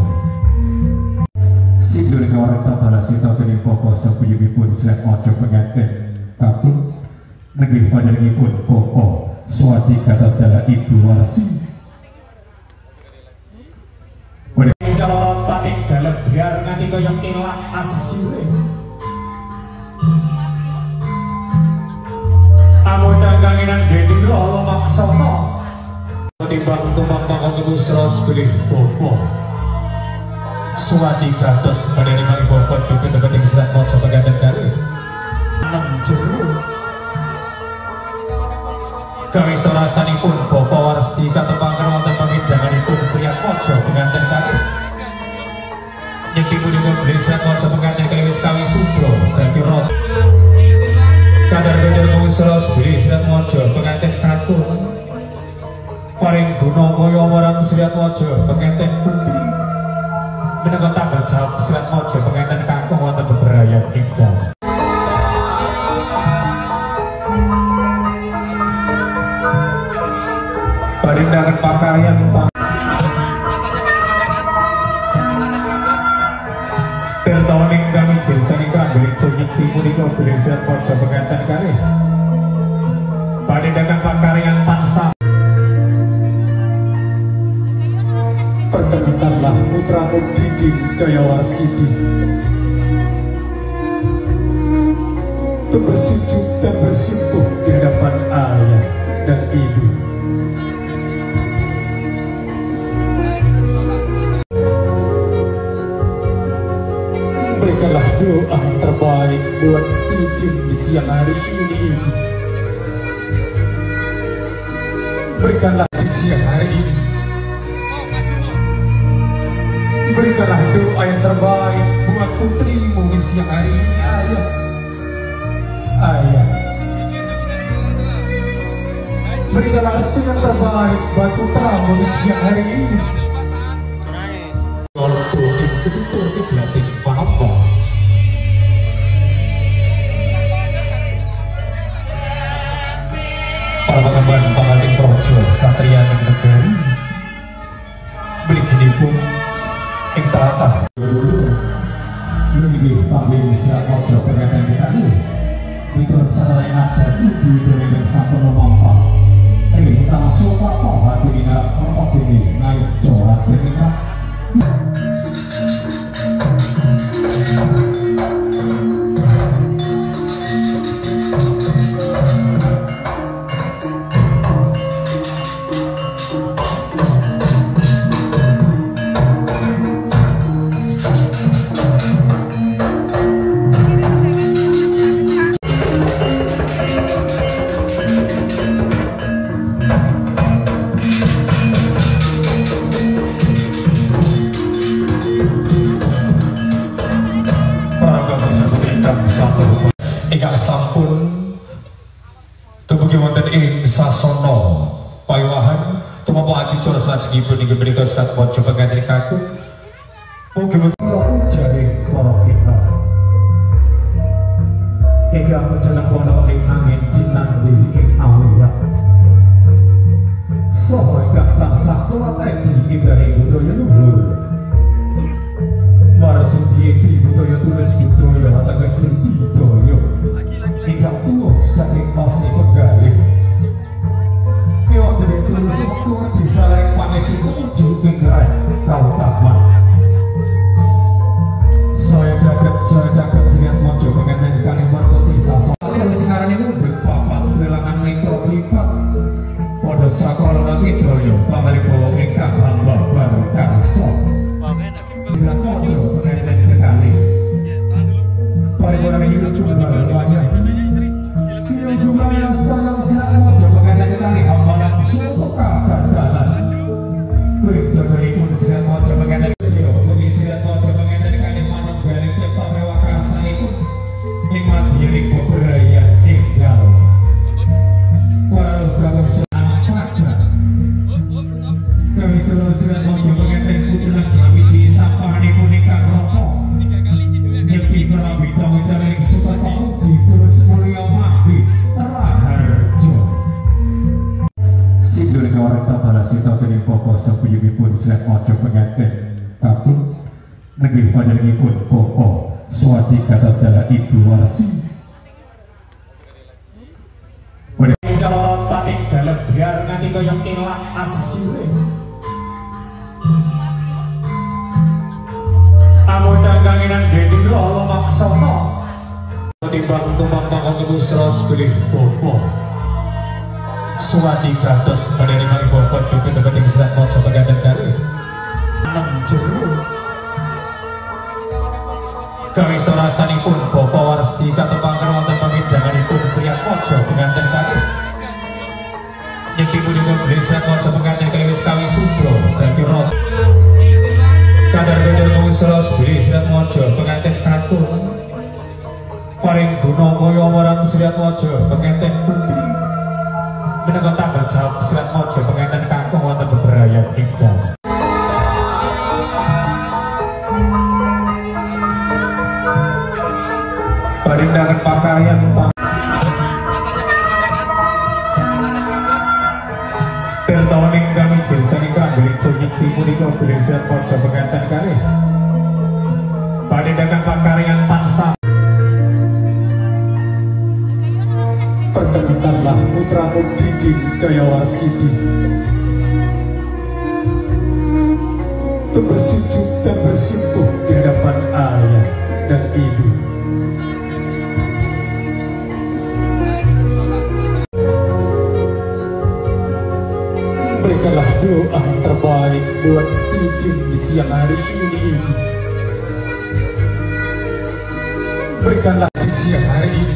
sindur kawaran tatala sita dari pokok sepuyubipun selek mojo pengantin kakun negeri panjenenganipun Koko Swati kata adalah Ibu Warsi boleh calon tanik dalam biar nanti koyong ilah asisire amu cangkanginan geding rolo maksono timbang tumbang pangkong ibu seros pilih Koko Swati kata pada lima ibu bobot bukit tempat yang sedang mau coba gantian kali 6 jeruk kami setelah-setanipun Bapak Warsti katepangkan wonten pamidanganipun Sriat Mojo pengantin kali nyekipun beli Sriat Mojo pengantin kali wis kawi sudro dadi rot kadar gojol kawis beli Sriat Mojo pengantin kakung paring guna kaya marang Sriat Mojo pengantin putri menengah tanggal jawab Sriat Mojo pengantin kakung wonten beberapa indah parindangan pakaian tertoning kami jilsani kambeli jengit timunika berisian mojo pengantin kali parindangan pakaian tansah perkenalkanlah putramu Diding Jayawarsidi untuk bersujud dan bersimpuh di hadapan ayah dan ibu berikanlah doa yang terbaik buat Diding di siang hari ini. Berikanlah di siang hari ini. Berikanlah doa yang terbaik buat putrimu di siang hari ini, ayah. Ayah. Berikanlah restu yang terbaik buat putramu di siang hari ini. Betul kiblatin apa? Para pengemban pangating projo satria negeri beli gini pun ing telatah meninggi pambil Sriat Mojo pengantin kita ini miturut sarana adat itu dengan sampun memampang ini kita masuk apa hati minat apa ini naik corak minat sampun tubuh wonten ing sasono payawahan tumapa ati coros lajengipun inggih menika Sriat Mojo pengantin kakung mugi-mugi jare para kita ingkang jeneng ana ing angin Pada sakola widaya pamaribo ingkang hamba barkarsa. Silat mojo pengantin kekali. Paripurna hidup berwanya. Kilo jumlahnya setengah silat mojo pengantin kekali hamba langsung kekandalan. Beri jodohipun silat mojo pengantin kekali. Bagi silat mojo pengantin kekali manung garing cepat mewakasa itu. Nikmat diri beberaya tinggal. Walau kamu bisa kami selalu silat mojo pengantin putra jamiji sampahani punika rokok nyepi melambi tamu jaring suka tahu terus mulia mati raharjo sindur orang tabala sita kening popo sapuyubipun silat mojo pengantin kakung negeri panjenenganipun popo swati kata dala ibu warsi calon tanik dalam biar nanti koyong ilang asisire amo cangkanginan geding rolo maksono timbang tumbang bangkong kebusros pilih popo suwati gatot pada lima ribu pot dupi tempat yang silat mojo pengantin kali 6 jeru kami setelah stanipun popo warsti katepangkan wonten pamidanganipun silat mojo pengantin kali yang timbulipun beli silat mojo pengantin kali wis kawi sudro dadi rot kadar gojol kawis beli silat mojo pengantin kakung paring guna moyo marang silat mojo pengantin putri menengok tanggal jawab silat mojo pengantin kakung wonten beberapa tinggal parindangan pakaian tertoning kami jensen ingkang beli jenyek timunika beli silat mojo pengantin kali parindangan pakaian tansah perkenalkanlah putramu Diding Jayawarsidi untuk bersujud dan bersimpuh di hadapan ayah dan ibu. Berikanlah doa terbaik buat Diding di siang hari ini ibu. Berikanlah di siang hari ini.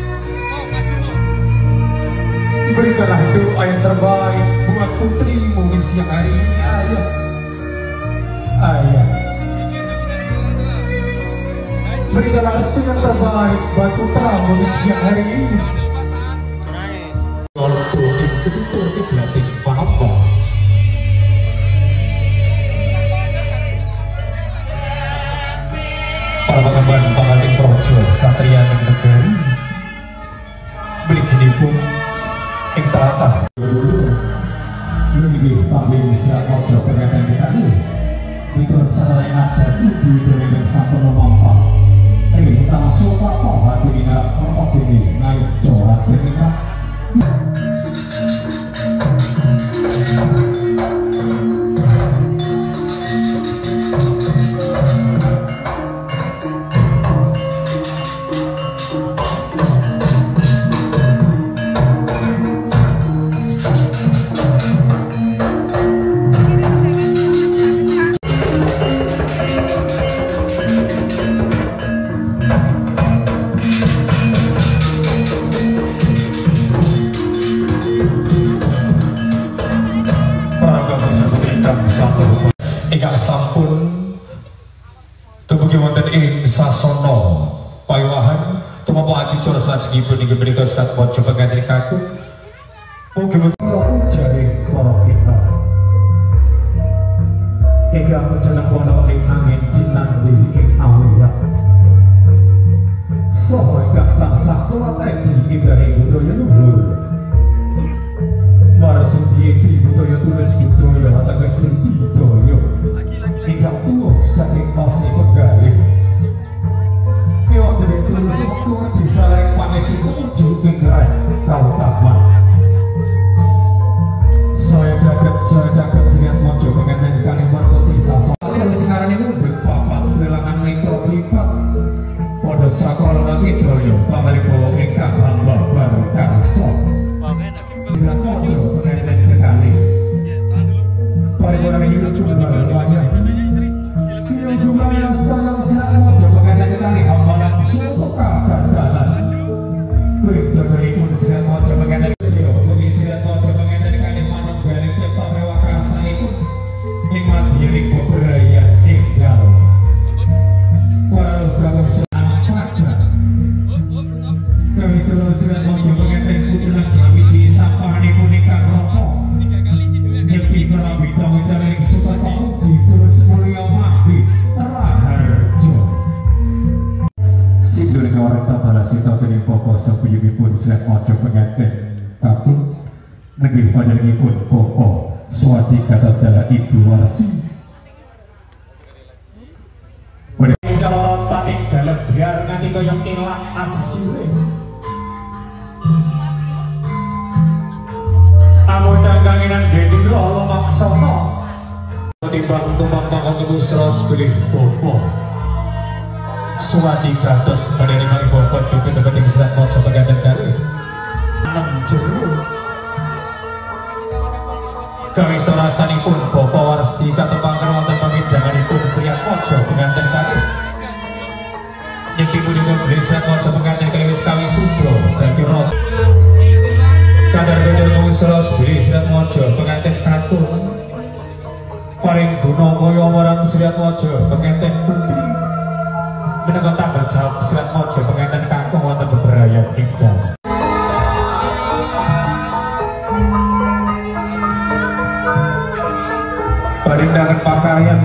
Berikanlah doa yang terbaik buat putrimu di siang hari ini ayah. Ayah. Berikanlah restu yang terbaik buat putramu di siang hari ini. Kalau tuh betul dilatih apa? Para pengemban pengantin projo satria negeri beli gini pun ing telatah menggih pamit silat mojo pengantin kali miturut sarana adat ibu dening sampun nomor ing tanah sopa hati mina ono dene naik jorat dening sampun tubuh wonten ing sasono payawahan tumapa adicara salajengipun inggih menika silat mojo pengantin kakung mugi-mugi jare para kita ingkang jenengan ing angin jinandi ing awiyah saha ingkang tansah kuwateni indahe budaya luhur marasudi ing budaya tulis budaya teges budaya ingkang tuwuh saking masa penggalih mewah dari tulis waktu bisa lain panes itu ujung pinggiran kautaman saya jagat silat mojo pengantin kali markoti sasa tapi sekarang ini berpapat lelangan nitro lipat pada sakola widaya pamaribo ingkang hamba barkarsa silat mojo pengantin negeri panjenenganipun Bapak Swati Katadala Ibu Warsi. Calon tanik galak biar nganti koyong kilak asisire. Amo cangkanginan Dedi Rolo Maksono timbang tumbang pakong kebusros pilih Bapak Swati Gatot menerima Bapak Duke tepat yang serat mojo pegangan kali 6 jeru kami setelah stanipun Bapak Warsti katepangkan wonten pamidanganipun seriak mojo pengantin kali nyekti punika beli serat mojo pengantin kali wis kawi sudro dadi rot kadar gajah ngusros beli serat mojo pengantin kakung paring guna moyo marang serat mojo pengantin putri menengok tambah jawab serat mojo pengantin kakung wonten beberapa ingkang parindangan pakaian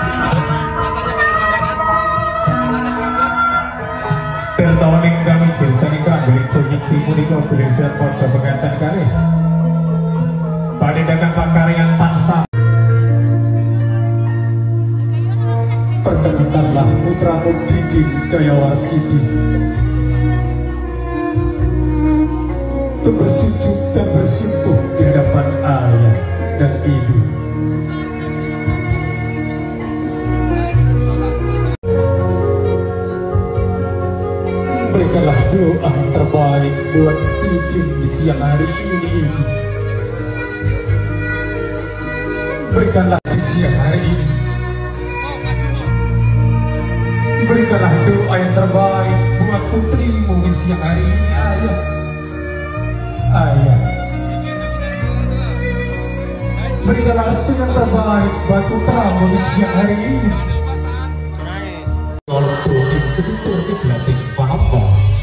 pertoning kami jinsani kambing jenyek timunika berisat mojo pengantin kali parindangan pakaian tansah perkenankanlah putramu Didi Jayawarsidi untuk bersujud dan bersimpuh di hadapan ayah dan ibu. Berikanlah doa yang terbaik buat Didi di siang hari ini, Ibu. Berikanlah di siang hari ini. Berikanlah doa yang terbaik buat putrimu di siang hari ini, Ayah. Ayah. Berikanlah restu yang terbaik buat putramu di siang hari ini. Kalau tuh kebetulan dibelating apa?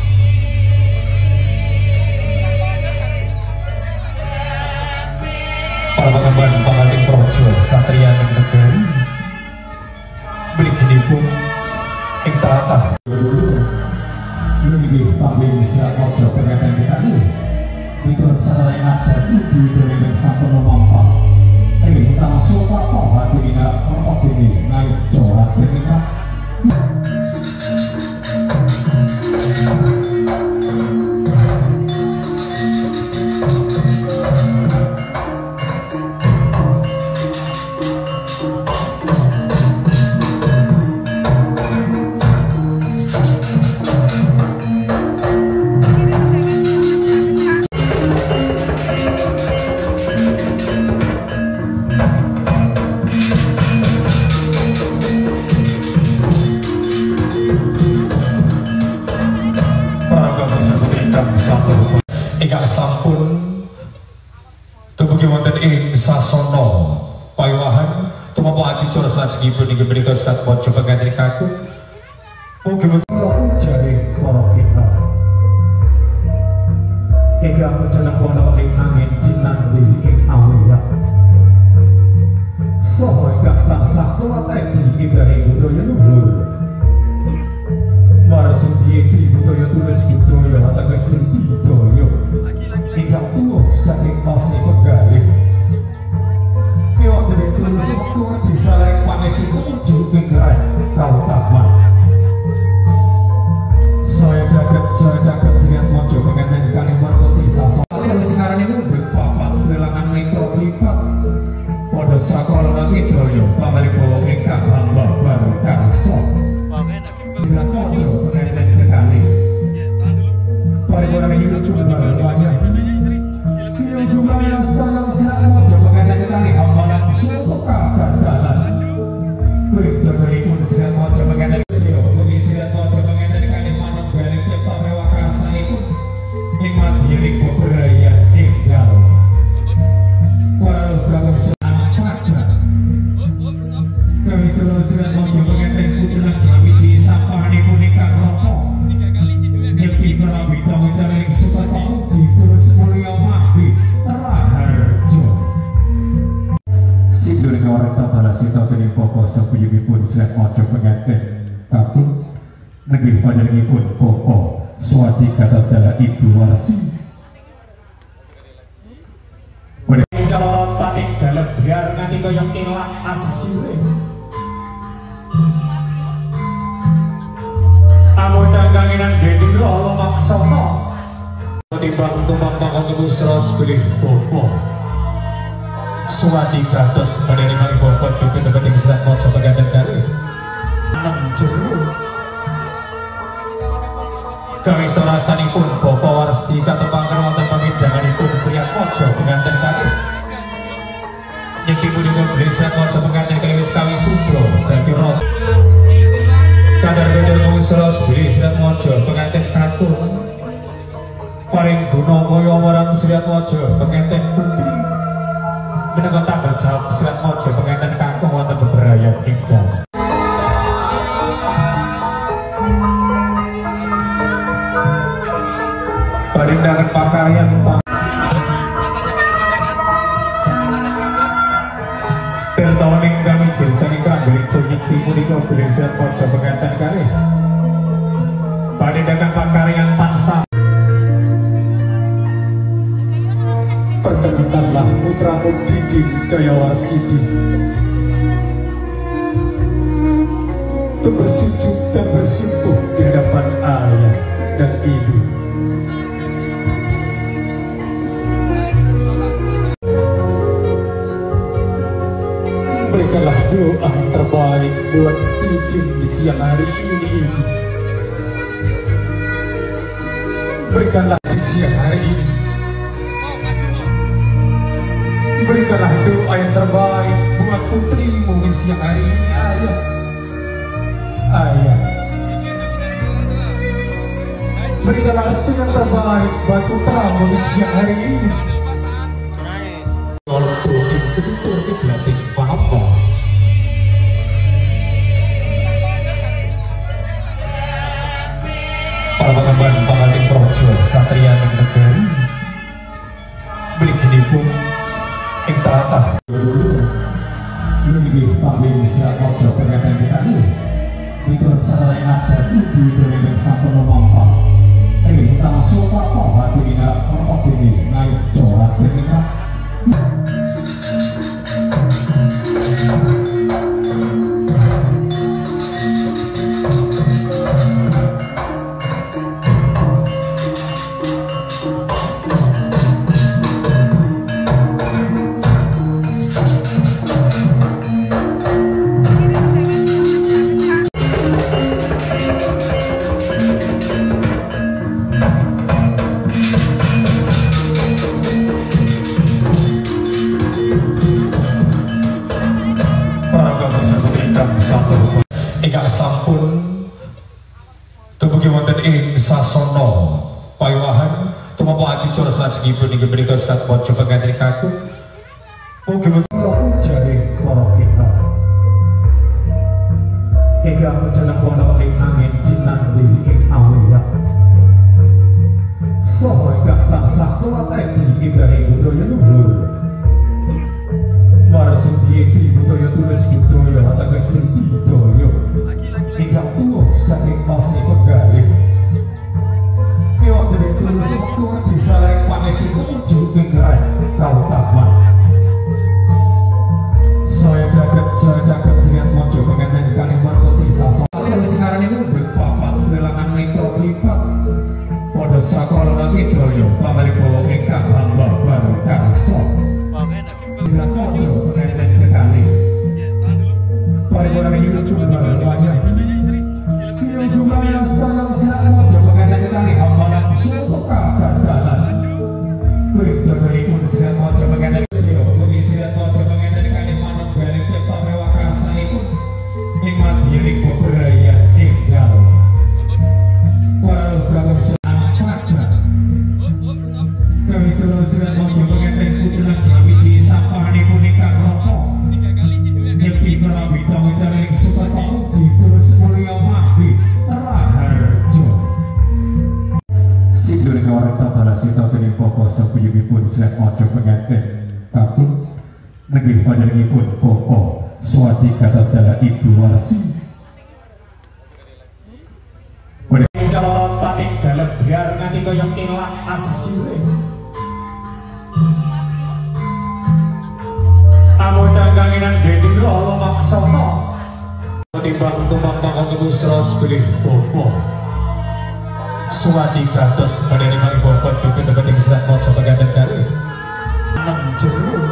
Para pengemban pengantin projo Satria Negeri begini pun ing teratah Nggih pamrih bisa mojo pengantin kali miturut sarana adat ibu dening sampun nampa kita masuk apa hati kita apa ini naik corak kita sampun tubuki wonten ing sasono payawahan tumapa adicara salajengipun inggih menika serat mojo pengantin kakung mugi-mugi jare para kita ingkang jeneng ana ing angin jinandi ing awiyah saha ingkang tansah kuwateni ibadah budaya luhur marasudi budaya tulis budaya ateges budaya ingkang tuwuh saking osih pegawai wonten ing tulis wektu bisa lain panesti tuju ing rai kautaman saya jagat jenengan mojo pengantin kali marpoti sasa tapi sekarang ini berpapat relangan metro lipat pada sakola widaya pamaribo ingkang hamba baru karso jenengan mojo pengantin kali paripurna hidup kembali banyak yang setengah besar mojo pengantin kali hambalan suatu kagagalan berjodoh pun jenengan mojo pengantin sirat mojo pengantin kali manut balik cepat mewah kasanipun nikmat diri beberaya tinggal walau kalau bisa anak pada kami selalu sirat mojo pengantin putulan jamiji sampahanipun ingkang rokok nyepi merabi tamu jalan suka tahu terus mulia mati raharjo sindur ngorenta balasita teni pokok sakuyungipun sirat mojo pengantin kakung negeri panjenenganipun Bapak Swati Katadala Ibu Warsi kaya kelak asisire. Amo cangkanginan Dening Rala Maksana timbang tumpang ibu seras pilih bopo Suwadi Gatot menerima bobot bibit dapat yang sedang mau coba gandan kali 6 jeru kami storastanipun Bopo Warsti katepangkan wonten pamidanganipun Sri Atmaja pengantin kali nyekti punika beli Sri Atmaja pengantin kali wis kawi sudra dadi rot kadar gajah ngusros beli Sri Atmaja pengantin kakung paring guna kaya marang Sri Atmaja pengantin putri menawa tambah jawab Sri Atmaja pengantin kakung wonten beberayat ingkang parindangan pakaryan pertoning kami jinsani kambing jenyekti punika beli Sri Atmaja pengantin kalih parindangan pakaryan tansah. Perkenankanlah putramu Diding Jayawarsidi untuk bersujud dan bersimpuh di hadapan ayah dan ibu. Berikanlah doa terbaik buat Diding di siang hari ini, ibu. Berikanlah di siang hari ini. Berikanlah doa yang terbaik buat putrimu di siang hari ini, ayah. Ayah. Berikanlah restu yang terbaik buat putramu di siang hari ini. Kalau tuh betul dibelating apa? Para pengemban pengantin projo Satria Negeri beli gini pun ing tratah ini pamit Sri Atmaja pengantin kali miturut sarana ada di dening sampun mampa kita masuk apa hati ini apa ini naik corak dening sampun tubuki wonten ing sasana payawahan tumapa adicara salajengipun inggih menika Sri Atmaja pengantin kakung mugi-mugi jare para kita ingkang jeneng wonten ing angin jinandi ing awiyah saha ingkang tansah kuwateni indahe budaya luhur marasudi budaya tulis budaya ateges budaya ingkang tuwuh saking pasi penggalih piwat dening tulis tuwuh bisa lek panesti tumuju ing rek kautaman saya jagat Sri Atmaja pengantin kalih marpati sasa wis sekarang ini berpapat relangan netra lipat pada sakola widaya pamaribo ingkang hamba barkarsa Sri Atmaja pengantin kalih paripurna hidup banyak yang setengah Sri Atmaja pengantin kalih amalan suatu kagagalan berjodohipun Sri Atmaja pengantin kalih Sri Atmaja pengantin kalih manut garing cipta mewah karsanipun nikmat diri beberaya tinggal para kagum anak pada kami seluruh Sri Atmaja pengantin putra jamiji sampahanipun ingkang rata nyepi menawi tamu jaring supaya ditulis mulia mati Raharjo sindur ngorek tatala sita dening Bapak sabuyutipun Sri Atmaja pengantin kakung negeri panjenenganipun Bapak Suwadi Gatot Ibu Warsi boleh calon tatik dalam biar nganti kaya kelak asisire amo cangkang kanginan Dening Rolo Maksana timbang tumampang kemusros beli bopo Swati Gatot pada lima bopot bukit tempat yang sedang mau coba ganten kali 6 jeruk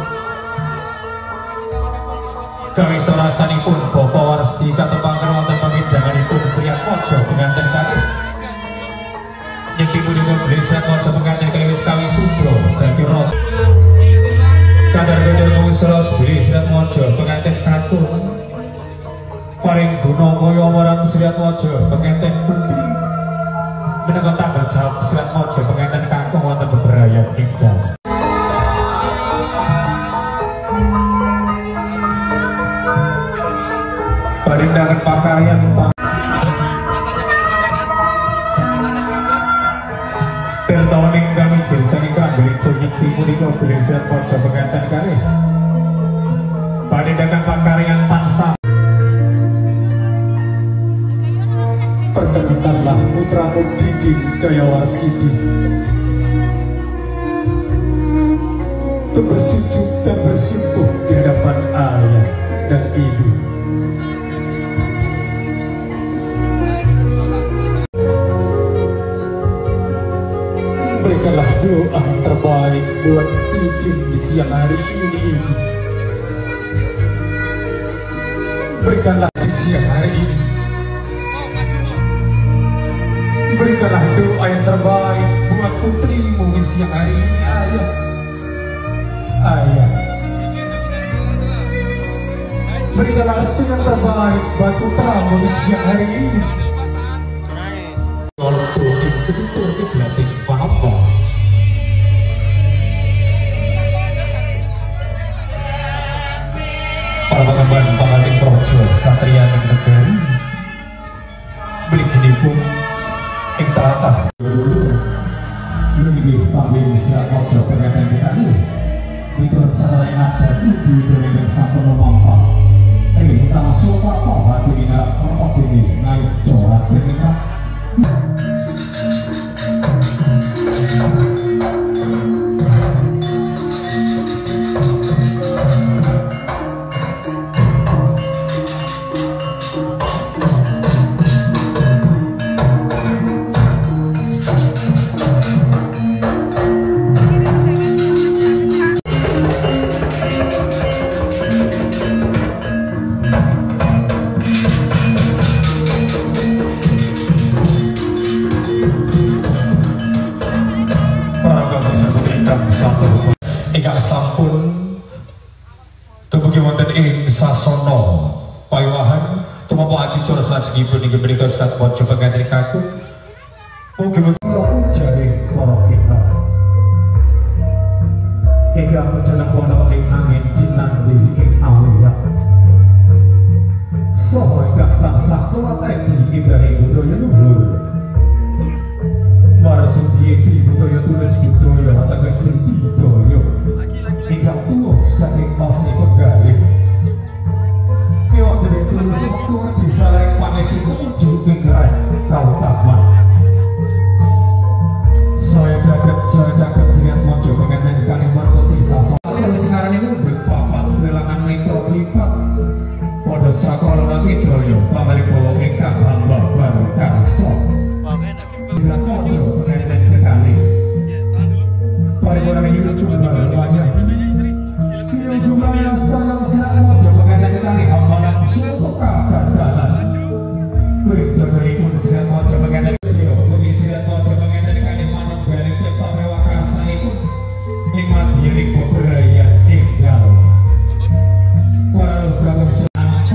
kawis torastanipun Bopo Warsti katepangken wonten pamidanganipun Sriat Mojo penganten kali nyekipun beli Sriat Mojo penganten kali wis kawi sudra dadi rot kadar gojol kemusros beli Sriat Mojo penganten kakung paring guna kaya marang Sriat Mojo penganten putri menawa tanggal jawab Sriat Mojo penganten kakung wonten beberayat ingkang parindangan pakaryan tertoning kami jilsani kambeli jengit timunika beli Sriat Mojo penganten kali parindangan pakaryan tansah. Perkenankanlah putramu Diding Jayawarsidi untuk bersujud dan bersimpuh di hadapan ayah dan ibu. Berikanlah doa yang terbaik buat Diding di siang hari ini, ibu. Berikanlah di siang hari ini. Berikanlah doa yang terbaik buat putrimu di siang hari ini, ayah. Ayah. Berikanlah restu yang terbaik buat putramu di siang hari ini. Waktu itu berarti apa? Para pengemban pengantin projo Satria Negeri beli gini pun ing tratah menggih pamrih Sriat Mojo penganten kita miturut sarana adat ibu dening sampun mampa ing tanah Sultan hati ngarep kok dene ngayu jorat dening ingkang sampun tubuh wonten ing sasana payawahan tumapa adicara salajengipun inggih menika Sriat Mojo penganten kakung mugi-mugi jare para kita ingkang jeneng ana ing angin jinandi ing awiyah saha ingkang tansah kuwateni ibadah budaya luhur marasudi budaya tulis budaya ateges budaya ingkang tuwuh saking pasi pegawai piwak dari tulis itu bisa layak panes itu ujung ingrai kautaman saya jagat Sriat Mojo penganten kali marpoti sasa tapi sekarang ini berpapat wilangan nitro lipat pada sakola widaya pamaribo ingkang hamba baru karso Sriat Mojo penganten kali paripurna hidup banyak yang setengah Sriat Mojo penganten kali amalan suatu kagagalan berjojolipun Sriat Mojo penganten bagi Sriat Mojo penganten kali manut bareng cipta mewah karsanipun nikmat diri beberaya tinggal para kagum anak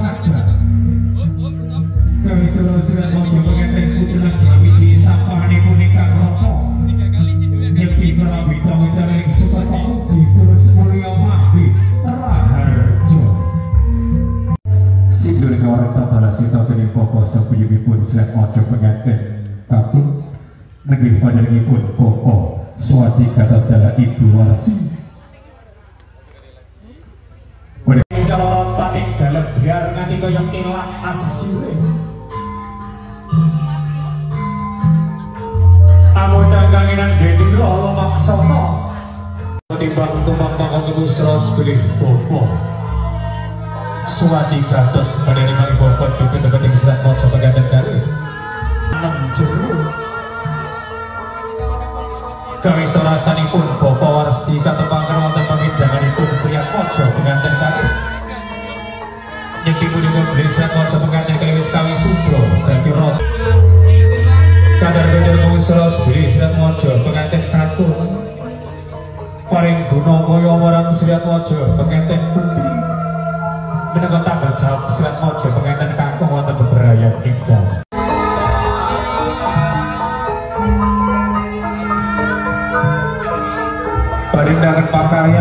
kami seluruh Sriat Mojo penganten putra jamiji sampahanipun ingkang rata nyepi menawi tamu jaring suka tahu ditulis mulia mahdi Raharjo sindur kawaran tatala sita dening Bapak sabuyungipun Sriat Mojo penganten kakung negeri panjenenganipun Bapak Swati Gatot Ibu Warsi pada calon panik dalam biar nanti kaya ilah asisire amo cangkanginan Dening Rolo Maksana timbang tumampang kemusros beli Bapak Suwati Gatot menerima bobot bibit penting serat mojo pengantin kali 6 jero kawis torastanipun Bapak Warsti katepangan wonten pamidanganipun Sriat Mojo pengantin kali nyekipun beli Sriat Mojo pengantin kali wis kawi sudra dadi rot kadar gojol kawis beli Sriat Mojo pengantin kakung paring guna kaya marang Sriat Mojo pengantin putri menika tanggal jawab Sriat Mojo pengantin kakung wonten beberayat ingkang parindangan pakaian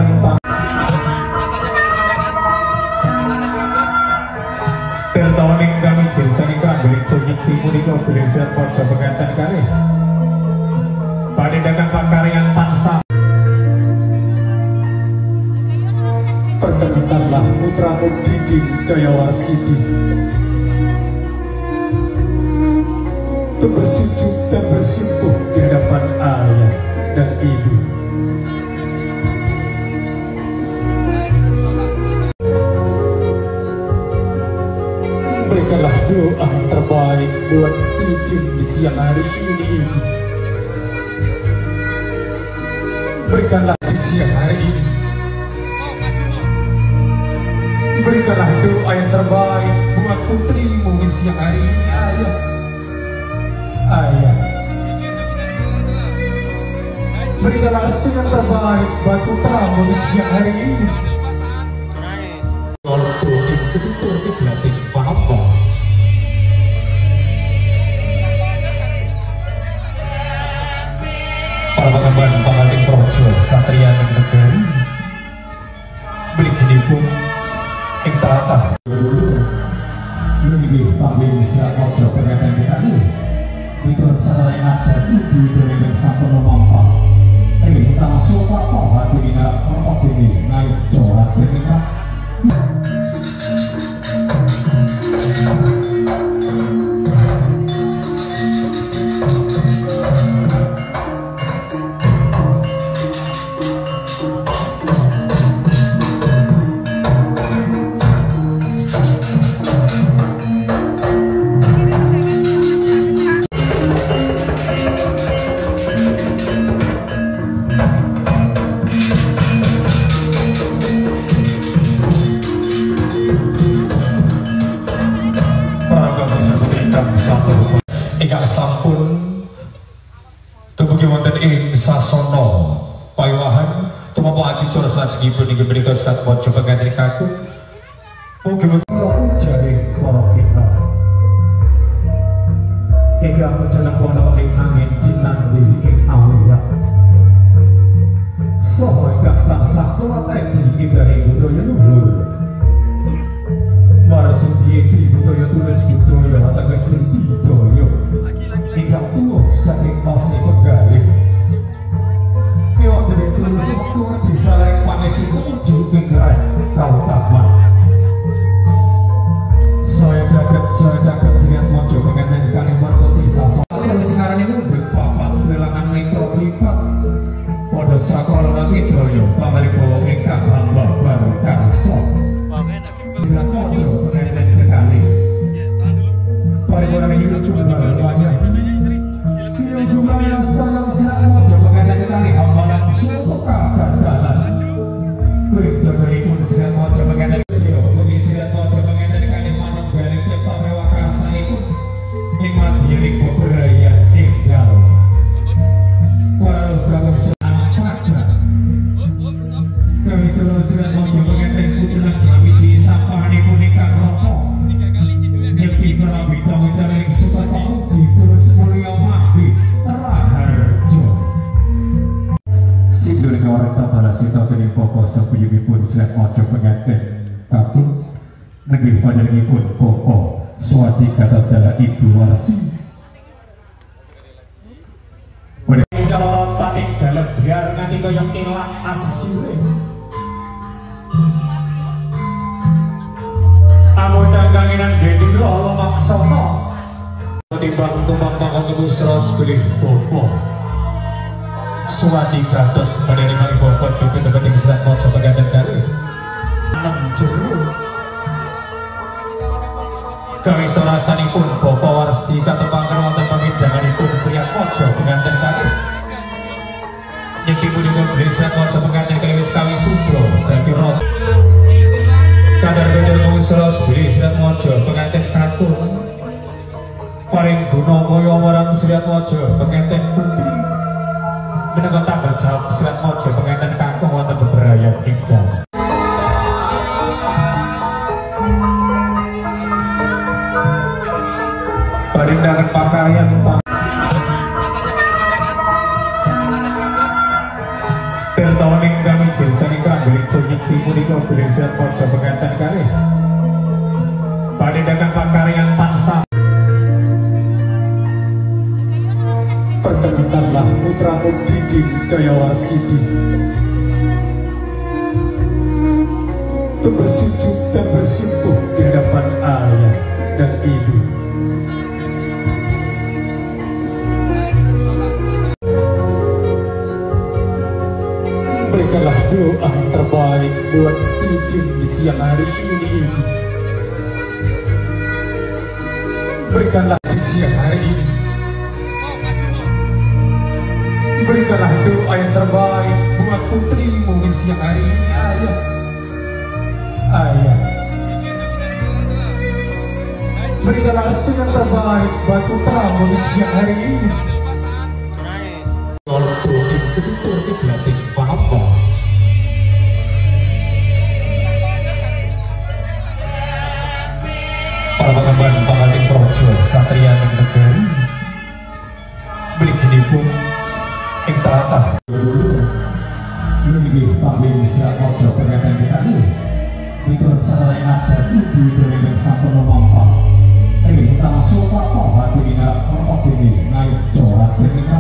pertawaning kami jensen ingkang beli jenjik timu nika beli Sriat Mojo pengantin kali parindangan pakaian tansah. Perkenalkanlah putramu Diding Jayawarsidi untuk bersujud dan bersimpuh di hadapan ayah dan ibu. Berikanlah doa yang terbaik buat Diding di siang hari ini, ibu. Berikanlah di siang hari ini. Berikanlah doa yang terbaik buat putrimu di siang hari ini, ayah. Ayah. Berikanlah restu yang terbaik buat putramu di siang hari ini. Kalau itu berarti apa? Para pengemban pengantin projo Satria Negeri beli gini pun ing tlatah menika pamrih Sriat Mojo pengantin kali miturut sarana adat ibu dening sampun nampa ing tanah Sultan hati mina apa dene ngayu jorat dening sampun temugi wonten ing sasana payawahan tumapa adicara salajengipun inggih menika Sriat Mojo pengantin kakung mugi-mugi jare para kita ingkang jeneng wonten ing angin jinandi ing awiyah saha ingkang tansah kuwateni indah budaya luhur marasudi ing budaya tulis budaya ateges budaya ingkang tuwuh saking pasi pegawai ewak dari tulis waktu bisa lain panes itu ujung gerai kautaman saya jagat Sriat Mojo pengantin kali markoti sasa tapi sekarang ini berpapat lelangan nitro lipat pada sakola widoyo pamaribo ingkang hamba baru karso Sriat Mojo pengantin kali paripurna hidup semuanya Jumlah setengah Sriat Mojo pengantin kali hambalan suatu kagagalan berjojolipun Sriat Mojo pengantin bagi Sriat Mojo pengantin kali manut balik cepat mewakasa itu nikmat diri beberaya tinggal walau kalau anak pada kami seluruh Sriat Mojo pengantin putra Jamiji sapani punika rokok nyepi melalui tamu jalan suka tahu terus mulia mati Raharjo Sindur orang balas itu dari pokok sepuyungipun Sriat Mojo pengantin kakung negeri panjenenganipun pokok Suwati Gatot adalah Ibu Warsi berdiri calon tanik galak biar nanti koyong ilang asisire amu cangkanginan Dedi Rolo Maksono timbang tumbang tangkong ibu seros beli pokok Suwati Gatot menerima bobot bibit penting Sriat Mojo pengantin kali 6 jero Kawis torastanipun Bapak Warsti katepangan wonten pamidanganipun Sri Atmaja penganten kalih. Nyekti punika beli Sri Atmaja penganten kalih wis kawis sudra dadi rot. Kadar gajah ngusra beli Sri Atmaja penganten kakung. Paring guna kaya marang Sri Atmaja penganten putri. Menawa tanggal jawab Sri Atmaja penganten kakung wonten beberapa ingkang parindangan pakaian tertoning kami jinsani kambing nyekti punika beli Sri Atmaja penganten kalih parindangan pakaian tansah. Perkenankanlah putramu Diding Jayawarsidi untuk bersujud dan bersimpuh di hadapan ayah dan ibu. Berikanlah doa yang terbaik buat Diding di siang hari ini, Ibu. Berikanlah di siang hari ini. Berikanlah doa yang terbaik buat putrimu di siang hari ini, Ayah. Ayah. Berikanlah restu yang terbaik buat putramu di siang hari ini. Kalau tuh betul dilatih apa? Para pengemban pengantin projo Satria Negeri beli gini pun ing teratah menggih pamit Sri Atmaja penganten kita ini miturut sarana adat ibu dengan sampun nomor kita masuk apa hati kita apa ini naik corak kita.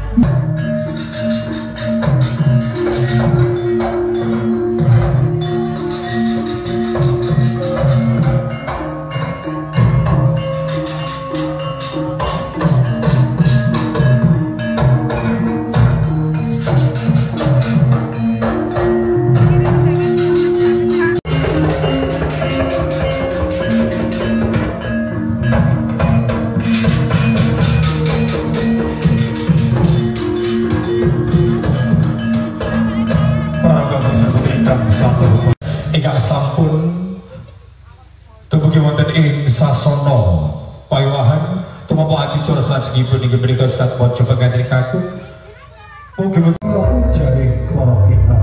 Ingkang sampun tubugi wonten ing sasana payawahan tumapa adicara salajengipun inggih menika Sri Atmaja penganten kakung mugi-mugi jare para kita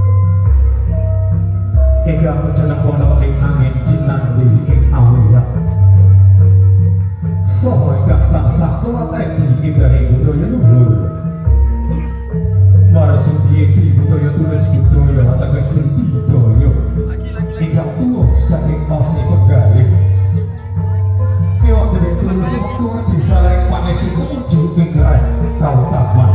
ingkang jeneng ana ing angin jinandi ing awiyah saha ingkang tansah kuwateni indahe budaya luhur marasudi budaya tulis budaya ateges budaya ingkang tuwuh saking ose pegawai mewah dari tulis waktu bisa lain panes itu ujung pinggiran kautaman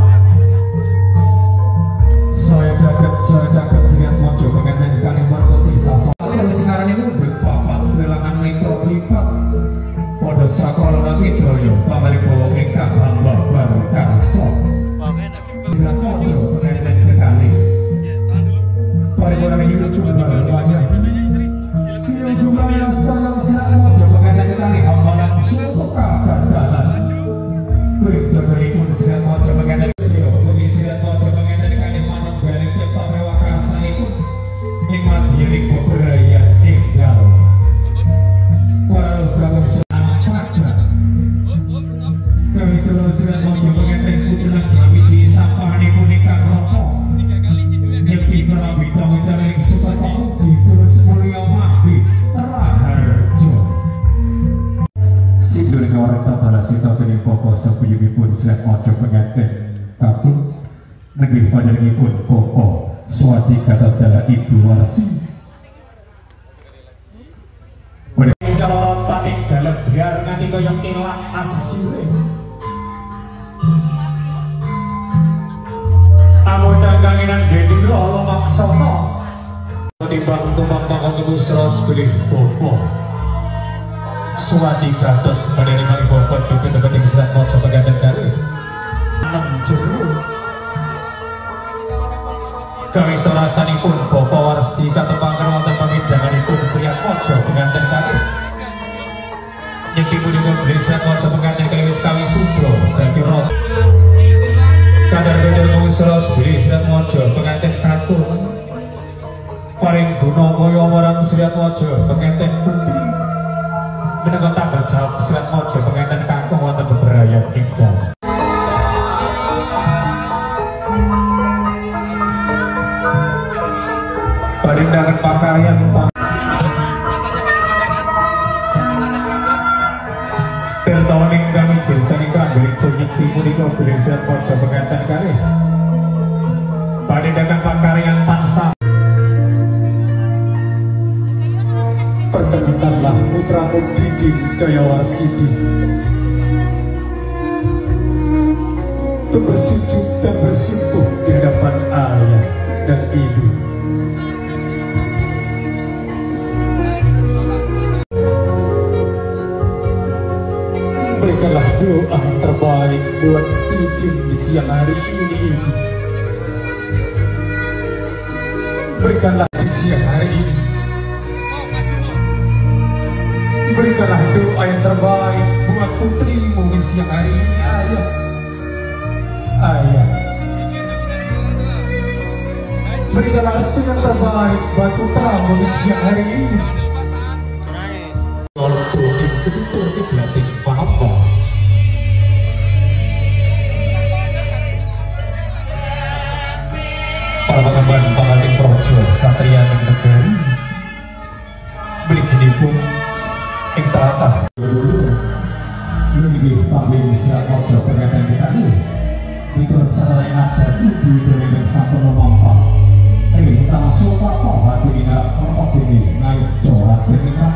saya jagat Sri Atmaja penganten kalih marpati sasa tapi sekarang ini berpapat lelangan nitro lipat pada sakola widaya pamaripun ingkang hamba baru karsa Sri Atmaja penganten kalih paripurna hidup keluarganya Jumlah setengah Sri Atmaja penganten kalih hambalan suatu kagagalan berjodohipun Sri Atmaja penganten bagi Sri Atmaja penganten kalih manut balik cepat mewakasanipun nikmat diri beberaya tinggal walau kagum anak pada kami seluruh Sri Atmaja penganten putra jamiji sapanipun ingkang rokok nyepi perabita mencari supaya terus mulia mati Raharjo sindur ngorenta balasita dening Bapak sabuyungipun Sri Atmaja penganten kakung negeri panjenenganipun Bapak Swati Katadala Ibu Warsi Berdiri calon tanik galak biar nganti koyong ilak asisire Amo cangkanginan Dedi Rolo Maksana timbang tumpang ibu seras pilih Bapak Swati Gatot menerima Bapak Duke Deketing Sri Atmaja penganten kalih 6 jero kawis torastanipun Bapak Warsti katepangan wonten pamidanganipun Sri Atmaja penganten kalih Nyekti punika Blisrat Mojo pengantin kaliwis kawi sudra dadi rot. Kadar gojol ngusros Blisrat Mojo pengantin kakung. Paring guna moyo marang Blisrat Mojo pengantin putri. Menawa tanggal jawab Blisrat Mojo pengantin kakung wonten beberayat ingkang. Parindangan pakaryan Pertoning kami jenisani kambing Nyekti punika Blisrat Mojo pengantin kalih. Parindangan pakaryan tansah. Perkenankanlah putramu Diding Jayawarsidi untuk bersujud dan bersimpuh di hadapan ayah dan ibu. Berikanlah doa yang terbaik buat Diding di siang hari ini, Ibu. Berikanlah di siang hari ini. Berikanlah doa yang terbaik buat putrimu di siang hari ini, Ayah. Ayah. Berikanlah restu yang terbaik buat putramu di siang hari ini. Para pengemban pengantin projo satria negeri begini pun ing tratah Ini pamit Blisrat Mojo pengantin kita ini. Miturut sarana adat ibu dengan sampun memampah. Kita masuk apa hati kita apa ini naik corak kita.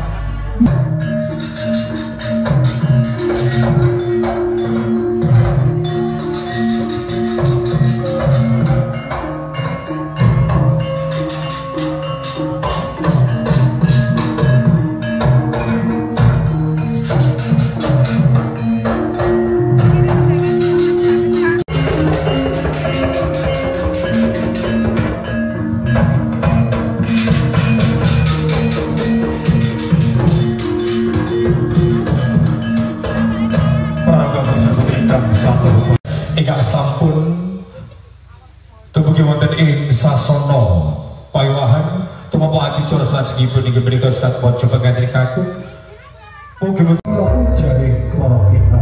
ingkang sampun tubugi wonten ing sasana payawahan tumapa adicara salajengipun inggih menika Blisrat Mojo pengantin kakung mugi-mugi jare para kita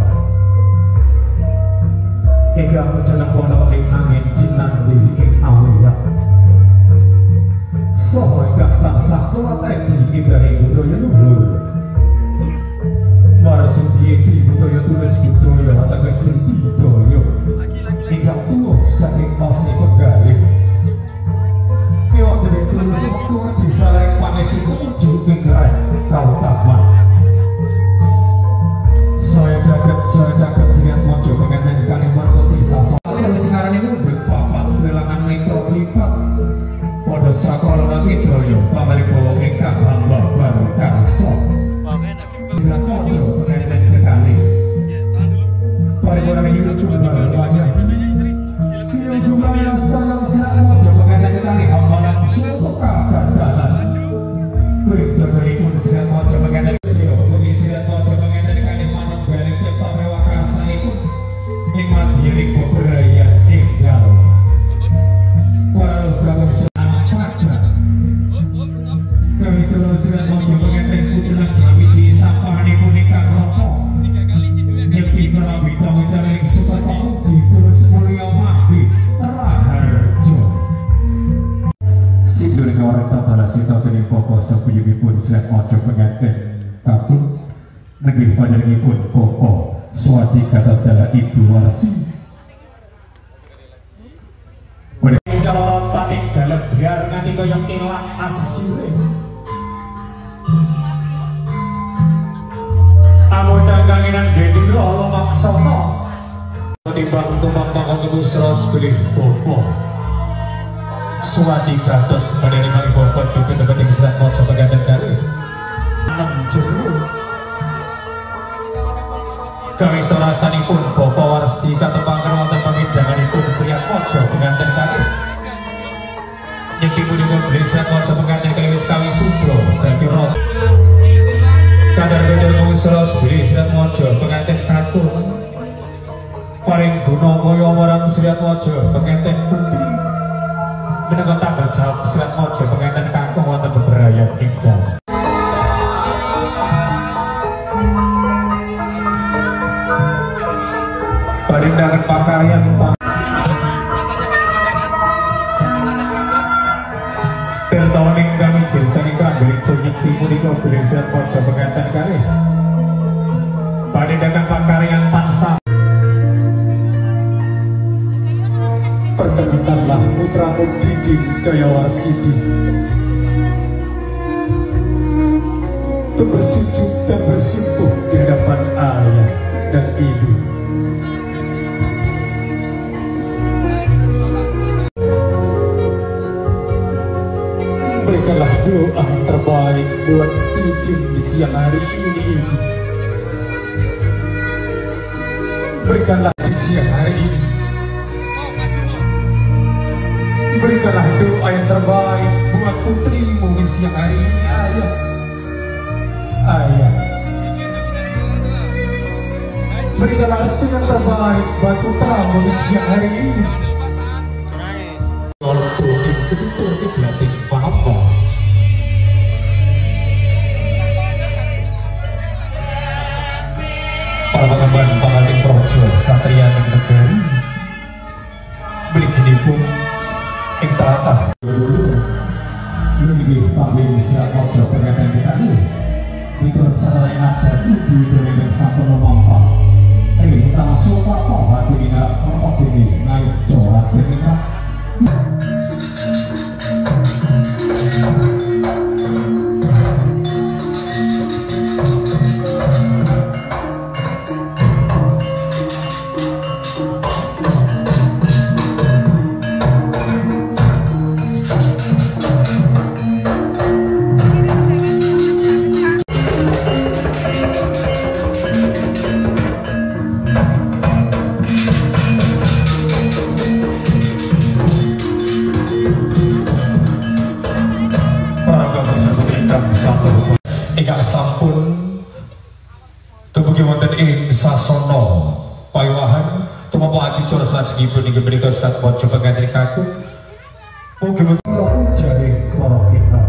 ingkang jeneng ana ing angin jinandi ing awiyah saha ingkang tansah kuwateni ibadah budaya luhur Warasudi budaya tulis budaya ateges budaya ingkang tuwuh saking pasi pegawai Pion dari tulis waktu bisa lain panes itu ujung ingrai kautaman saya jagat Blisrat Mojo pengantin kalih marpati sasa tapi sekarang ini berpapat belangan metro lipat pada sakola widaya pamaribo ingkang hamba baru karso Blisrat Mojo pengantin kekalih paripurna hidup berbahagia hidup gumaya setengah Blisrat Mojo pengantin kekalih hambalan suatu kagagalan berjodohipun Blisrat Mojo pengantin Blisrat Mojo pengantin kekalih manut balik cepat mewah karsanipun nikmat diri beberaya tinggal walau kalau anak pada kami selalu Blisrat Mojo pengantin putulan jamiji sampahanipun ingkang rokok nyepi melawi tamu jaring suka tamu ditulis mulia mati raharjo sindur ngorenta balasita dening pokok sabuyungipun Blisrat Mojo pengantin kakung negeri panjenenganipun pokok swati kata adalah Ibu Warsi Beri calon tanik galep biar nganti koyong ilang asisire Amo cangkanginan geding rolo maksana Timbang tumbang pakong ibu seros beli bobo Swati gatot pada lima bobot bibit tempat yang Blisrat Mojo pengantin kalih 6 jeruk Kami storastanipun Bapak Warsti katepangan wonten pamidanganipun Blisrat Mojo pengantin kalih Nyekti punika Blisrat Mojo pengantin kalih wis kawi sudra dadi rot kadar gojol Wisra Sbiri Sirat Mojo pengantin kakung paring guna kaya marang Sirat Mojo pengantin putri menawa tanggal jawab Sirat Mojo pengantin kakung wonten beberayat ingkang parindangan pakaryan pertoning kami jenisani kambing jengik timunika Beli Sirat Mojo pengantin kali parindangan pakaryan tansah. Perkenankanlah putramu Didi Jayawarsidi untuk bersujud dan bersimpuh di hadapan ayah dan ibu. Berikanlah doa terbaik buat Didi di siang hari ini, ibu. Berikanlah di siang hari ini. Berikanlah doa yang terbaik buat putrimu di siang hari ini, ayah. Ayah. Berikanlah restu yang terbaik buat putramu di siang hari ini. Waktu itu berarti apa? Para pengemban pengantin projo Satria Negeri beli gini pun ing tratah Ini pambil Sirat Mojo pengantin kita ini Miturut sarana yang ada di dunia sampun memampak ini kita masuk apa hati ini apa ini naik corak ini ingkang sampun tubugi wonten ing sasana payawahan tumapa adicara salajengipun inggih menika Sirat Mojo pengantin kakung mugi-mugi jari para kita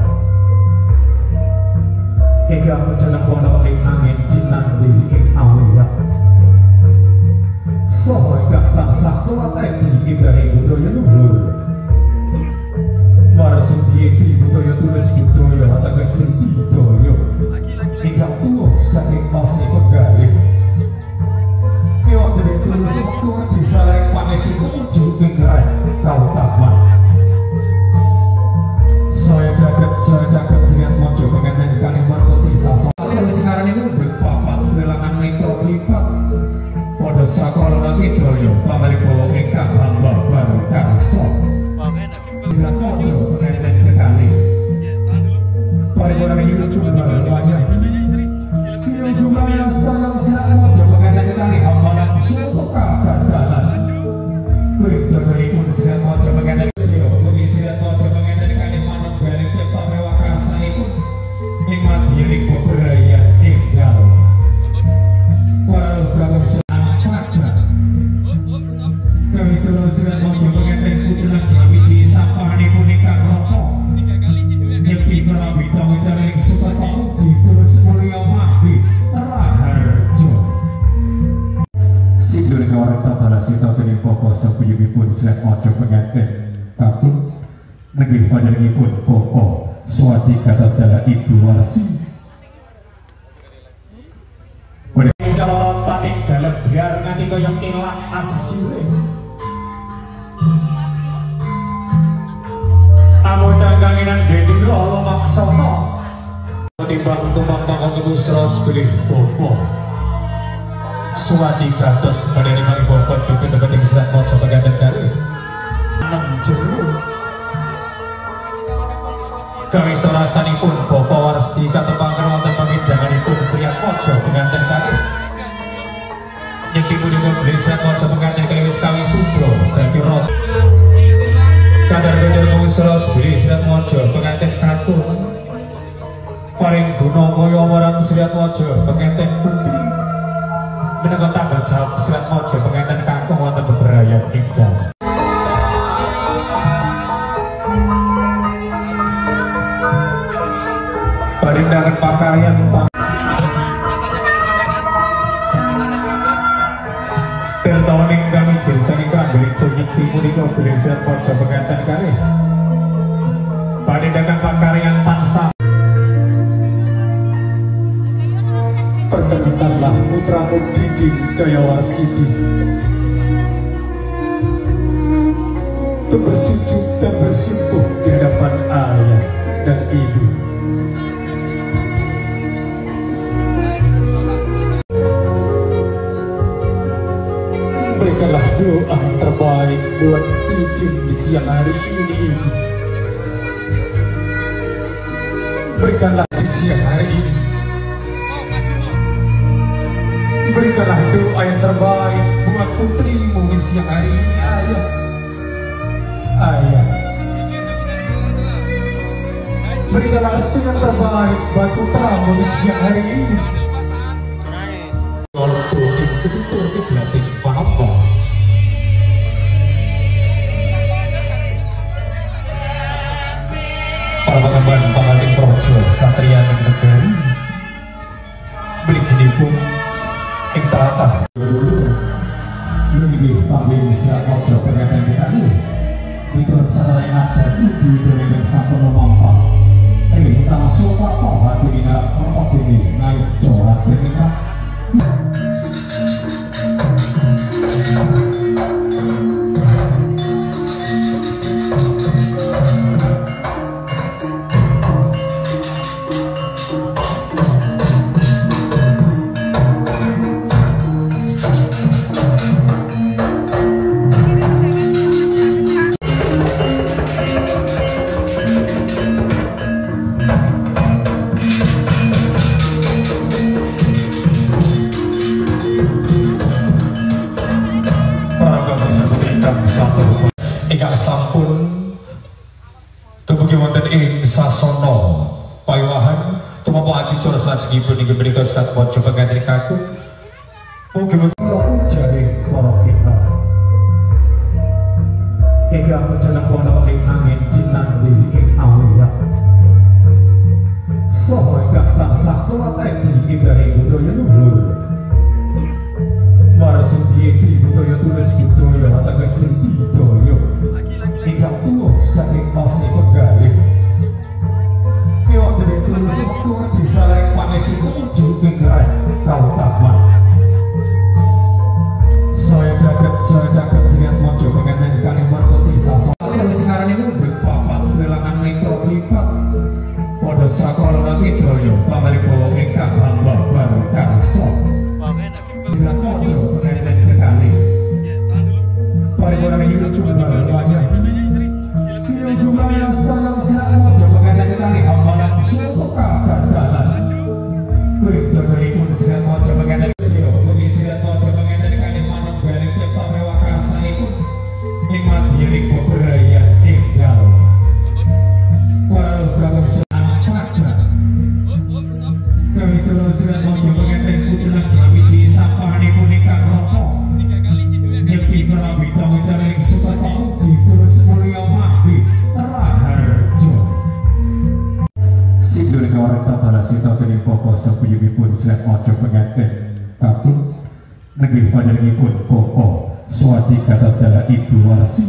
ingkang jeneng kono ing angin jinandi ing awiyah saha ingkang tansah kuwateni indahe budaya luhur Marasudi di budaya tulis budaya ateges budaya ingkang tuwuh saking pasi pegawai Ewa dari tulis itu bisa layak panis itu ujung ingrai kautaman Saya jagat Sirat Mojo pengantin kali marpoti sasok tapi sekarang ini berpapat belangan nitro lipat pada sakola widoyo pamaribo ingkang hamba baru karso Sirat Mojo pengantin kali paripurna hidup banyak Jumlah setengah Sirat Mojo pengantin kali amanat suatu kagagalan berjojolipun Sirat Mojo pengantin bagi Sirat Mojo pengantin kali manut garing cipta mewah karsanipun nikmat diri beberaya tinggal para logam anak pada kami seluruh Sirat Mojo pengantin putulan jamiji sapanipun ingkang rokok nyepi menawi tamu jaring suka tahu ditulis mulia mahdi Raharjo Sindur kawaran tatala sita teni poko sapuyungipun Sirat Mojo pengantin kakung negeri panjenenganipun poko swati kata dala Ibu Warsi boleh calon tanik dalam biar nanti koyong ilah asisire amo cangkanginan geding rolo maksono timbang tumbang pangkong Ibu Seros pilih poko swati kraton pada lima ibu pun bukit tempat yang Sirat Mojo pengantin kali 6 jeruk kami setelah-setanipun Bapak Warsti katepangkan wonten pamidanganipun Sirat Mojo pengantin kali nyekipun beli Sirat Mojo pengantin kali wis kawi sudra dadi rot kadar gojol Wisra Sbiri Sirat Mojo pengantin kakung paring Gunakaya marang Sriatwaja pengantin putri menika tanggal jawab Sriatwaja pengantin kakung wonten beberayat ingkang parindangan pakaryan tahun ingkang ijin saking gereja Nyekti punika gereja Sriatwaja pengantin kalih parindangan pakaryan tansah. Perkenankanlah putramu Diding Jayawarsidi untuk bersujud dan bersimpuh di hadapan ayah dan ibu. Berikanlah doa yang terbaik buat Diding di siang hari ini, ibu. Berikanlah di siang hari ini. Berikanlah doa yang terbaik buat putrimu di siang hari ini, ayah. Ayah. Berikanlah restu yang terbaik buat putramu di siang hari ini. Ortu itu berarti apa? Para pengemban pangating projo satria negeri beli gini pun ing tlatah Nggih panggih Sriatwaja pengantin kita miturut sarana adat ibu dening sampun nampa kita masuk apa hati minat apa dene ngayo jalan minat ingkang sampun dumugi wonten ing sasana payawahan tumapa adicara salajengipun inggih menika Sriatwaja pengantin kakung mugi-mugi jare para kita ingkang jeneng ana ing angin jinandi ing awiyah saha ingkang tansah kuwateni ibadah budaya luhur marasudi budaya tulis budaya ateges budaya ingkang tuwuh saking pasi pegawai Yo dari tulis itu bisa lain panes itu ujung gerai kautaman saya jagat Sriatwaja pengantin kalih marpati sasa sekarang ini berpapat lelangan nitro lipat pada sakola kidaya pamaribo ingkang hamba baru karso Sriatwaja pengantin kalih paripurna hidup banyak jumlah setengah Sriatwaja pengantin kalih hamba suatu kagadalan berjojolipun Sriatwaja pengantin Sriatwaja pengantin kalih manut garing cipta mewakasa itu nikmat diri beberaya tinggal walau kamu bisa anak-anak kami seluruh Sriatwaja pengantin putra jamiji sapani punika rokok nyepi melambi tamu jaring suka tahu terus mulia mati raharjo sindur orang tatala sita tening popo sapuyungipun Sriatwaja pengantin kakung negeri panjenenganipun popo swati kata adalah ibu warsi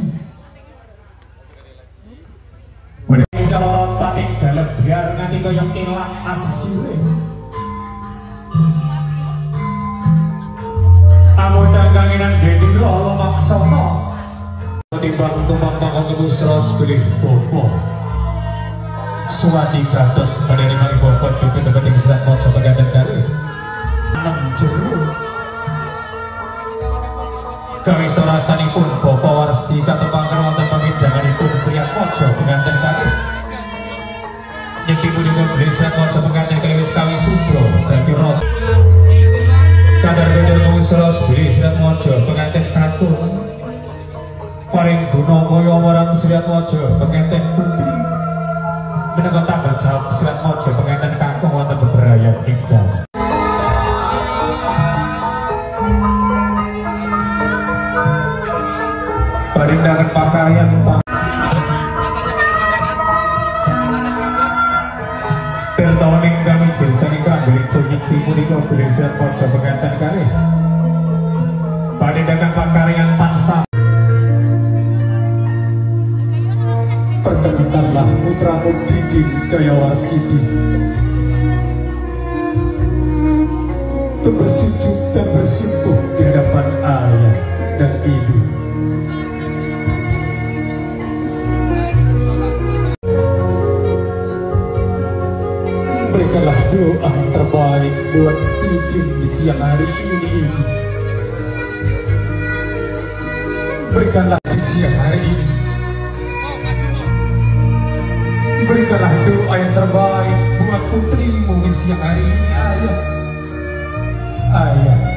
pada calon tadi dalam biar nanti koyong ilang asisire amu cangkanginan geding rolo maksono timbang tumbang tangkong kebusros pilih popo swati kata pada lima popo dukit deketing Sriatwaja pengantin kali 6 jeruk kami setelah-setanipun Bapak Warsti katepangan wonten pamidanganipun Sriatwaja pengantin kalih Nyekti punika beli Sriatwaja pengantin kalih wis kawi sudra dadi rot kadar gajah kawis beli Sriatwaja pengantin kakung paring gunakaya marang Sriatwaja pengantin putri menika tanggal jawab Sriatwaja pengantin kakung wonten punika Gereja Pojo pengantin kali panindakan pakaryan tansah. Perkenankanlah putramu Diding Jayawarsidi untuk bersujud dan bersimpuh di hadapan ayah dan ibu. Berikanlah doa yang terbaik buat Diding di siang hari ini, ibu. Berikanlah di siang hari ini. Berikanlah doa yang terbaik buat putrimu di siang hari ini, ayah. Ayah,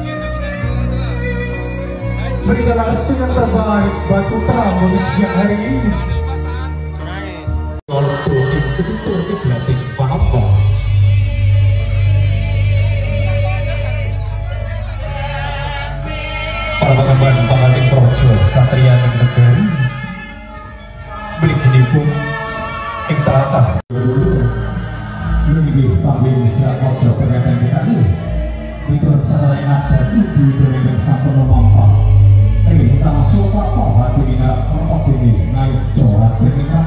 berikanlah restu yang terbaik buat putramu di siang hari ini. Ortu itu berarti apa? Para pengemban pamating projo satria negeri beli gini pun ing telatah Menggih pamit bisa ojo pengantin kita nih. Itu selain ada ibu dengan satu nomor. Kita masuk apa hati kita apa ini naik corak kita.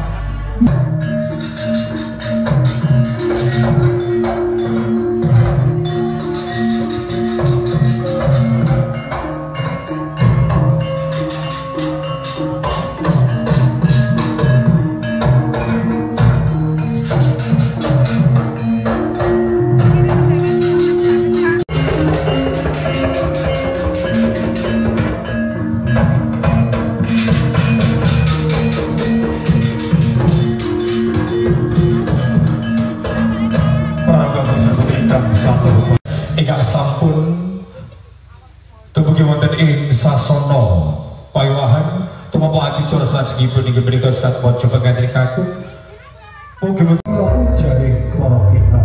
ingkang sampun tubugi wonten ing sasono payawahan tumapa adicara salajengipun inggih menika serat mojo pengantin kakung mugi-mugi jare para kita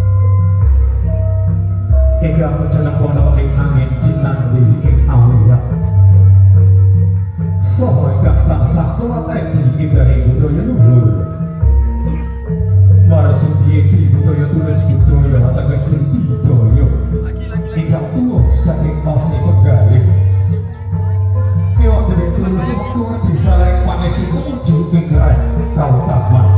ingkang jeneng ana ing angin jinandi ing awiyah saha ingkang tansah kuwateni indahe budaya luhur marasudi ing budaya tulis budaya ateges budaya ingkang tuwuh saking ose pegawai Ewa dari tulis waktu bisa lain panes itu ujung gerai kautaman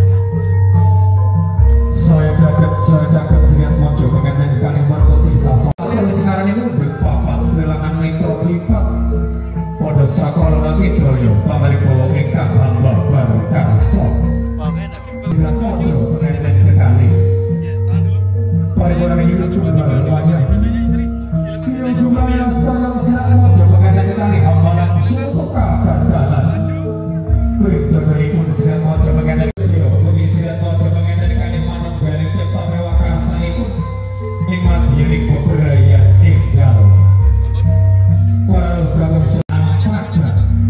saya jagat jengat mojo pengantin kali markoti sasa tapi sekarang ini berpapat lelangan nitro lipat pada sekolah lagi doyo pamaripo ingkang hamba baru karso jengat mojo pengantin kali paripurna hidup baru wajah Jumlah setengah besar mojo pengantin kali hambalan suatu kakadalan berjodoh pun sengat mojo pengantin silat mojo pengantin kali manuk balik cepat mewah kasa itu nikmat diri beberaya tinggal walau kalau bisa anak pada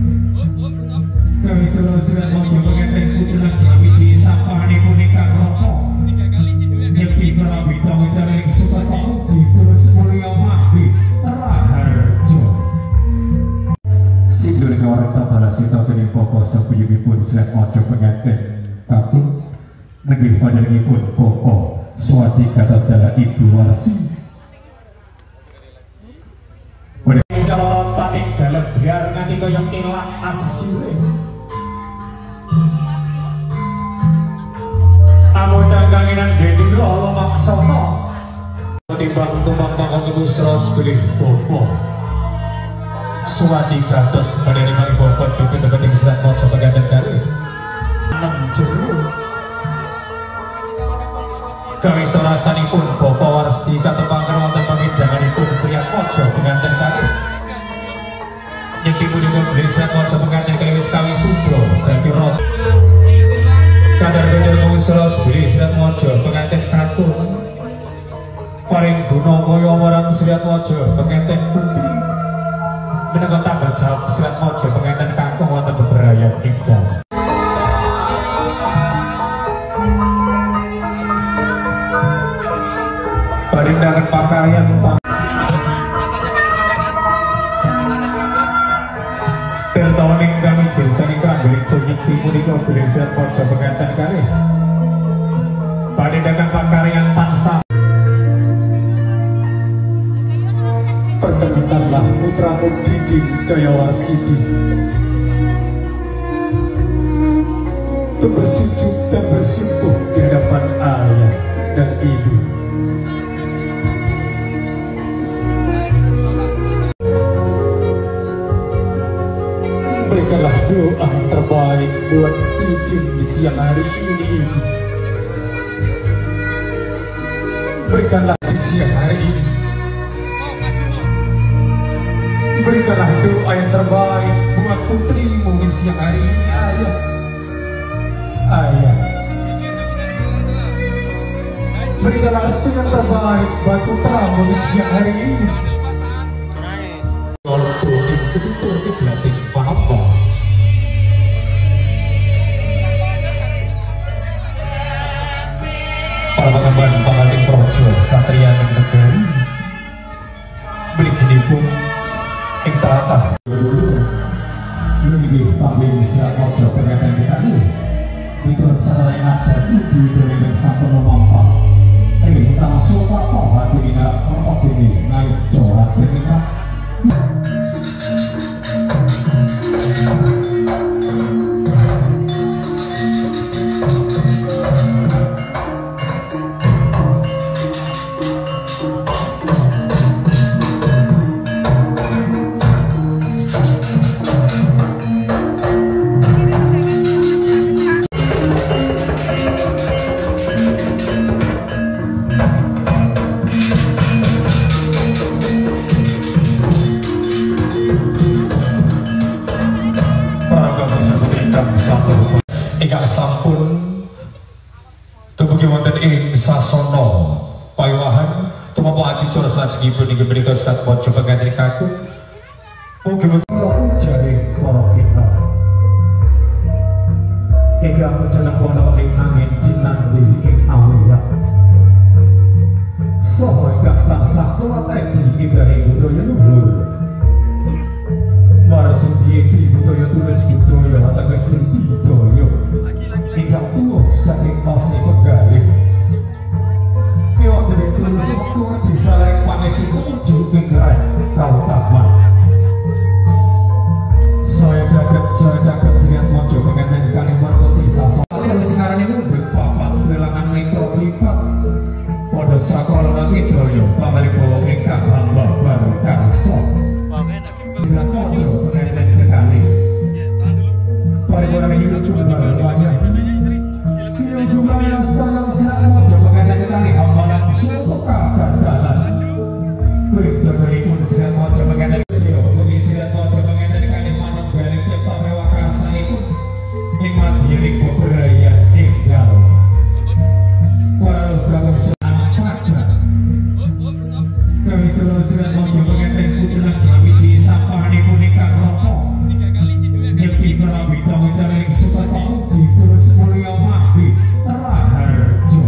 kami selalu silat mojo pengantin putulan biji sapa ini punika rokok nyepi merabi tamu jalan suka tahu terus mulia mati Raharjo Sindur orang tak balas itu dari pokok sepuyupipun silat mojo pengantin kakung negeri panjangipun pokok suati kata adalah ibu warsi pada calon tanik galak biar nanti goyang kilak asisire amu cangkanginan gedi rolo maksono timbang tumbang pakong ibu seros pilih pokok suati gatot menerima ibu pokok dukit penting silat mojo pengantin kali 6 jeruk kami setelah stanipun Bapak Warsti katepangkan wonten pamidanganipun Sriat Mojo pengantin kali nyekti punika Sriat Mojo pengantin kali wis kawi sudra dadi rot kadar gajah ngusra sebeli Sriat Mojo pengantin kakung paring guna kaya marang Sriat Mojo pengantin putri menika tambah jawab Sriat Mojo pengantin kakung wonten beberapa ingkang parindangan pakaryan tertawaning kami jensaning kanggering jengikti punika Gereja Pojo pengantin kali parindangan pakaryan tansah Perkenankanlah putraku Diding Jayawarsidi untuk bersujud dan bersimpuh di hadapan ayah dan ibu. Berikanlah doa yang terbaik buat Diding di siang hari ini, ibu. Berikanlah di siang hari ini. Berikanlah doa yang terbaik buat putrimu di siang hari ini, ayah. Ayah, berikanlah restu yang terbaik buat putramu di siang hari ini. Waktu itu digelatih papa. Para pengemban pengantin projo satria negeri beli gini pun ing teratah Lebih paling bisa ojo pengen kita nih. Itu salah yang ada di dalam satu nomor. Kita masuk apa hati kita apa ini naik corak kita. ingkang sampun tubugi wonten ing sasono payawahan tumapa adicara salajengipun inggih menika serat maca pengantin kakung mugi-mugi jare para kita ingkang jeneng ana ing angin jinandi ing awiyah saha ingkang tansah kuwateni indahe budaya luhur Marasudi di budaya tulis budaya ateges budaya ingkang tuwuh saking ose pegawai Ewa dari tulis waktu bisa layak panes itu ujung pinggiran kau taman saya jagat dengan mojo pengantin kali markoti sasa tapi dari sekarang ini berpapat relangan metro lipat pada sakol lagi doyo pamaripo ingkang hamba baru karso dengan mojo pengantin kali paripurna hidup kembali banyak kini jumlah setengah besar mojo pengantin kali hamba dan suatu kakak dalam berjojo ikut dengan mojo pengantin sirat mojo pengantin kali manuk balik cepat mewah kasa itu nikmat diri beberaya tinggal walau kamu bisa anak pada kami selalu sirat mojo pengantin putulan jamiji sampah ini punika rokok nyepi merabi tamu cari suka tahu terus mulia mati raharjo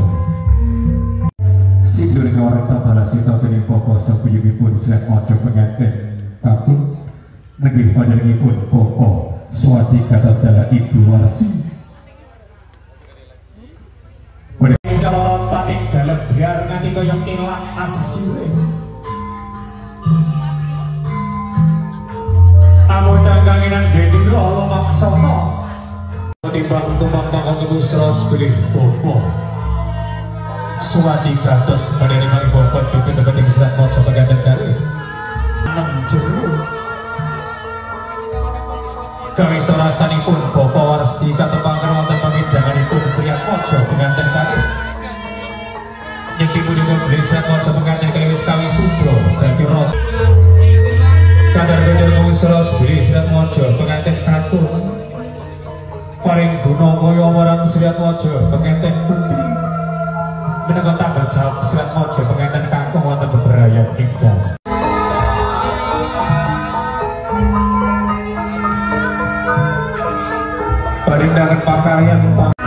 sindur ngorenta balasita teni pokok sabuyungipun sirat mojo pengantin kakung negeri panjenenganipun pokok swati kata dala ibu warsi Berdiri calon tanik galep biar nganti koyong ilang asisire Amo cangkanginan geding roh maksono timbang tumbang pakong ibu seros pilih pokok swati gatot menerima bobot bibit penting silat mojo pengantin kali 6 jeruk kami setelah-setanipun Bapak Warsti katempangan wonten pamidanganipun Sriat Mojo pengantin kali nyekti punika beli Sriat Mojo pengantin kali wis kawi sudra dadi rot kadar gajah ngusros beli Sriat Mojo pengantin kakung paring guna kaya marang Sriat Mojo pengantin putri menika tambah jawab Sriat Mojo pengantin kakung wonten beberayat ingkang parindangan pakaian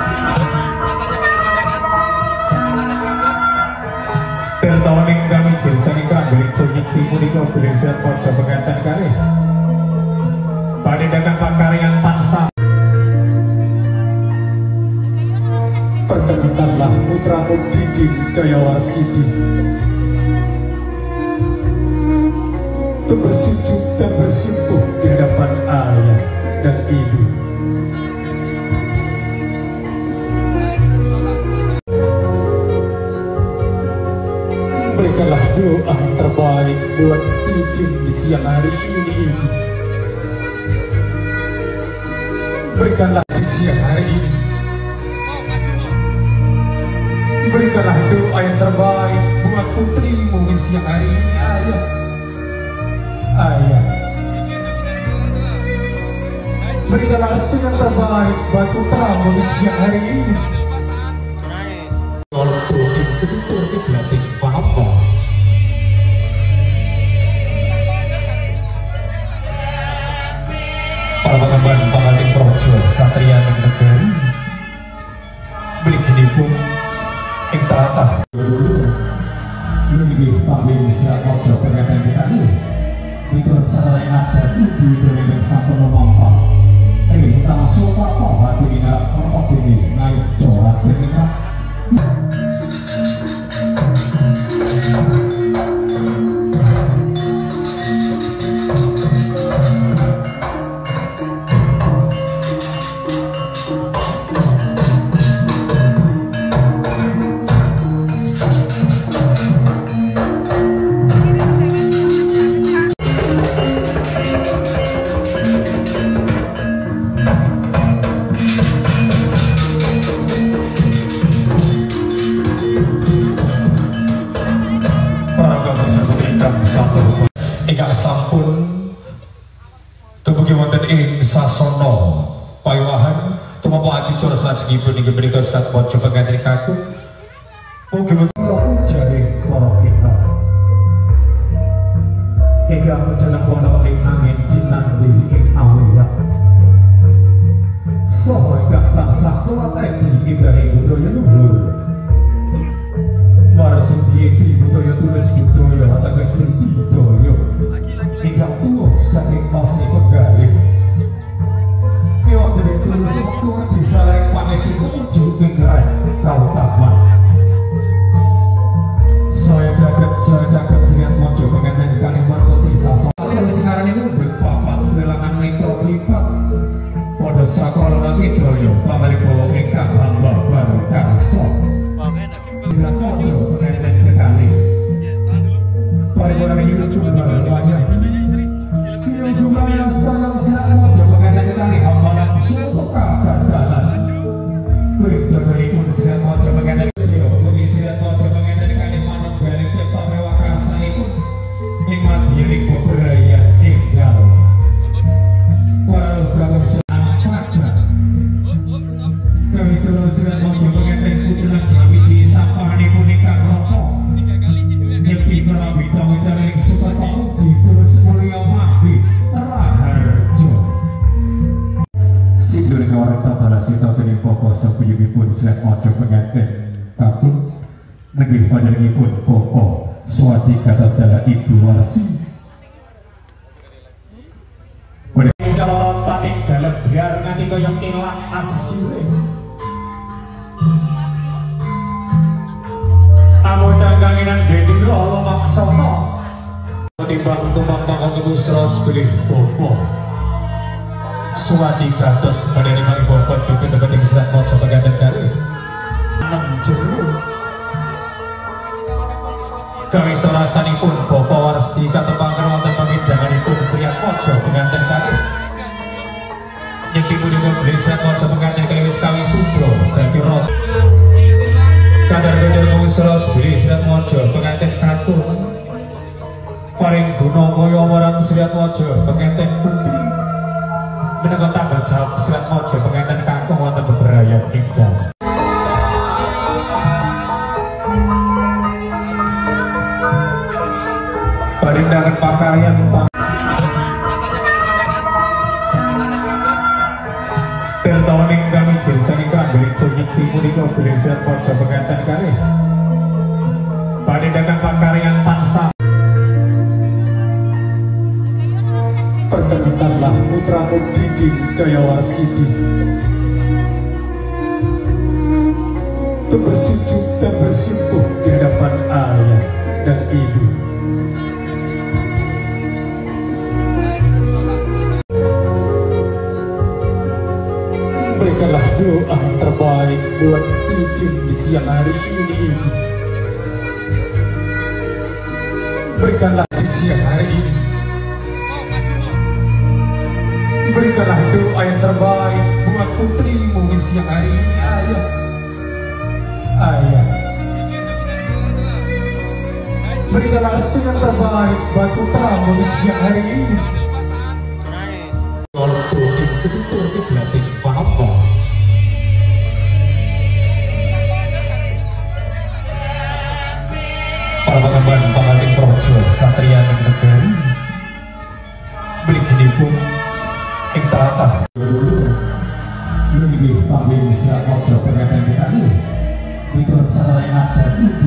pertoning kami jersani kambing jenyekti punika beresan mojo pengantin kali parindangan pakaian tansah Perkenankanlah putraku Diding Jayawarsidi untuk bersujud dan bersimpuh di hadapan ayah dan ibu. Berikanlah doa yang terbaik buat Didin di siang hari ini, Ibu. Berikanlah di siang hari ini. Berikanlah doa yang terbaik buat putrimu di siang hari ini, Ayah. Ayah. Berikanlah restu yang terbaik buat putramu di siang hari ini. Para pengemban pangating projo satria negeri beli gini pun ing tratah Ini panggil bisa ojo pengadaan kita ini. Itu setelah yang ada itu dengan satu memompah. Kita masuk apa hati kita apa ini naik corak kita. ingkang sampun tubugi wonten ing sasana payawahan tumapa adicara salajengipun inggih menika sekat pojo pengantin kakung mugi-mugi jare para kita ingkang jeneng ana ing angin jinandi ing awiyah saha ingkang tansah kuwateni indahe budaya luhur Marasudi di budaya tulis budaya ateges budaya ingkang tuwuh saking pasi penggalih piwonten ing tulis tuwuh bisa lek panesti tumuju ing rek kautaman saya jagat jenengan mojo penganten kali marpoti sasa tapi sekarang ini berpapat relangan nitro lipat pada sakola widaya pamaribo ingkang hamba baru karso jenengan mojo penganten kekali paripurna hidup banyak Jumlah setengah besar mojo penganten kekali hamba dan suatu kagagalan berjojoli pun sedang mojo penganten diri beberaya tinggal walau kalau sangat pada kami selalu mojo pengantin putulan jamiji sampah ini punika rokok nyepi melawi tamu cari suka tahu di terus mulia mati raharjo sindur ke orang tatala sita teni pokok sepuyubi pun silat mojo pengantin kakung negeri pajalangi pun pokok suati kata adalah ibu warsi calon tanik dalam biar nanti koyong ilang asisiwe amo cangganginan geding rolo maksono timbang tumbang pangkong ibu seros beli bobo suati gatot pada lima bobot bukit tempat yang sedang mojo pengantin kali 6 jeruk kami setelah-setanipun Bapak Warsti katempangan wonten pamidanganipun Sriat Mojo pengantin kali nyekti punika beli Sriat Mojo pengantin kali wis kawi sudra dadi rot kadar gojol ngusros beli Sriat Mojo pengantin kakung paring guna kaya marang Sriat Mojo pengantin putri menika tanggung jawab Sriat Mojo pengantin kakung wonten beberayat ingkang parindangan pakaian tertoning kami jilsani kambeli jengik timuniko beresan mojo pengantin kali parindangan pakaian tansa perkenankanlah putramu Didin Jayawarsidi untuk bersujud dan bersimpuh di hadapan ayah dan ibu. Berikanlah doa yang terbaik buat Titin di siang hari ini. Berikanlah di siang hari ini. Berikanlah doa yang terbaik buat putrimu di siang hari ini, ayah. Ayah. Berikanlah restu yang terbaik buat putramu di siang hari ini. Waktu itu berarti apa? Para pengemban pengantin projo satria negeri beli gini pun ing tratah Ini panggil bisa projo pengantin kita ini. Itu cara yang ada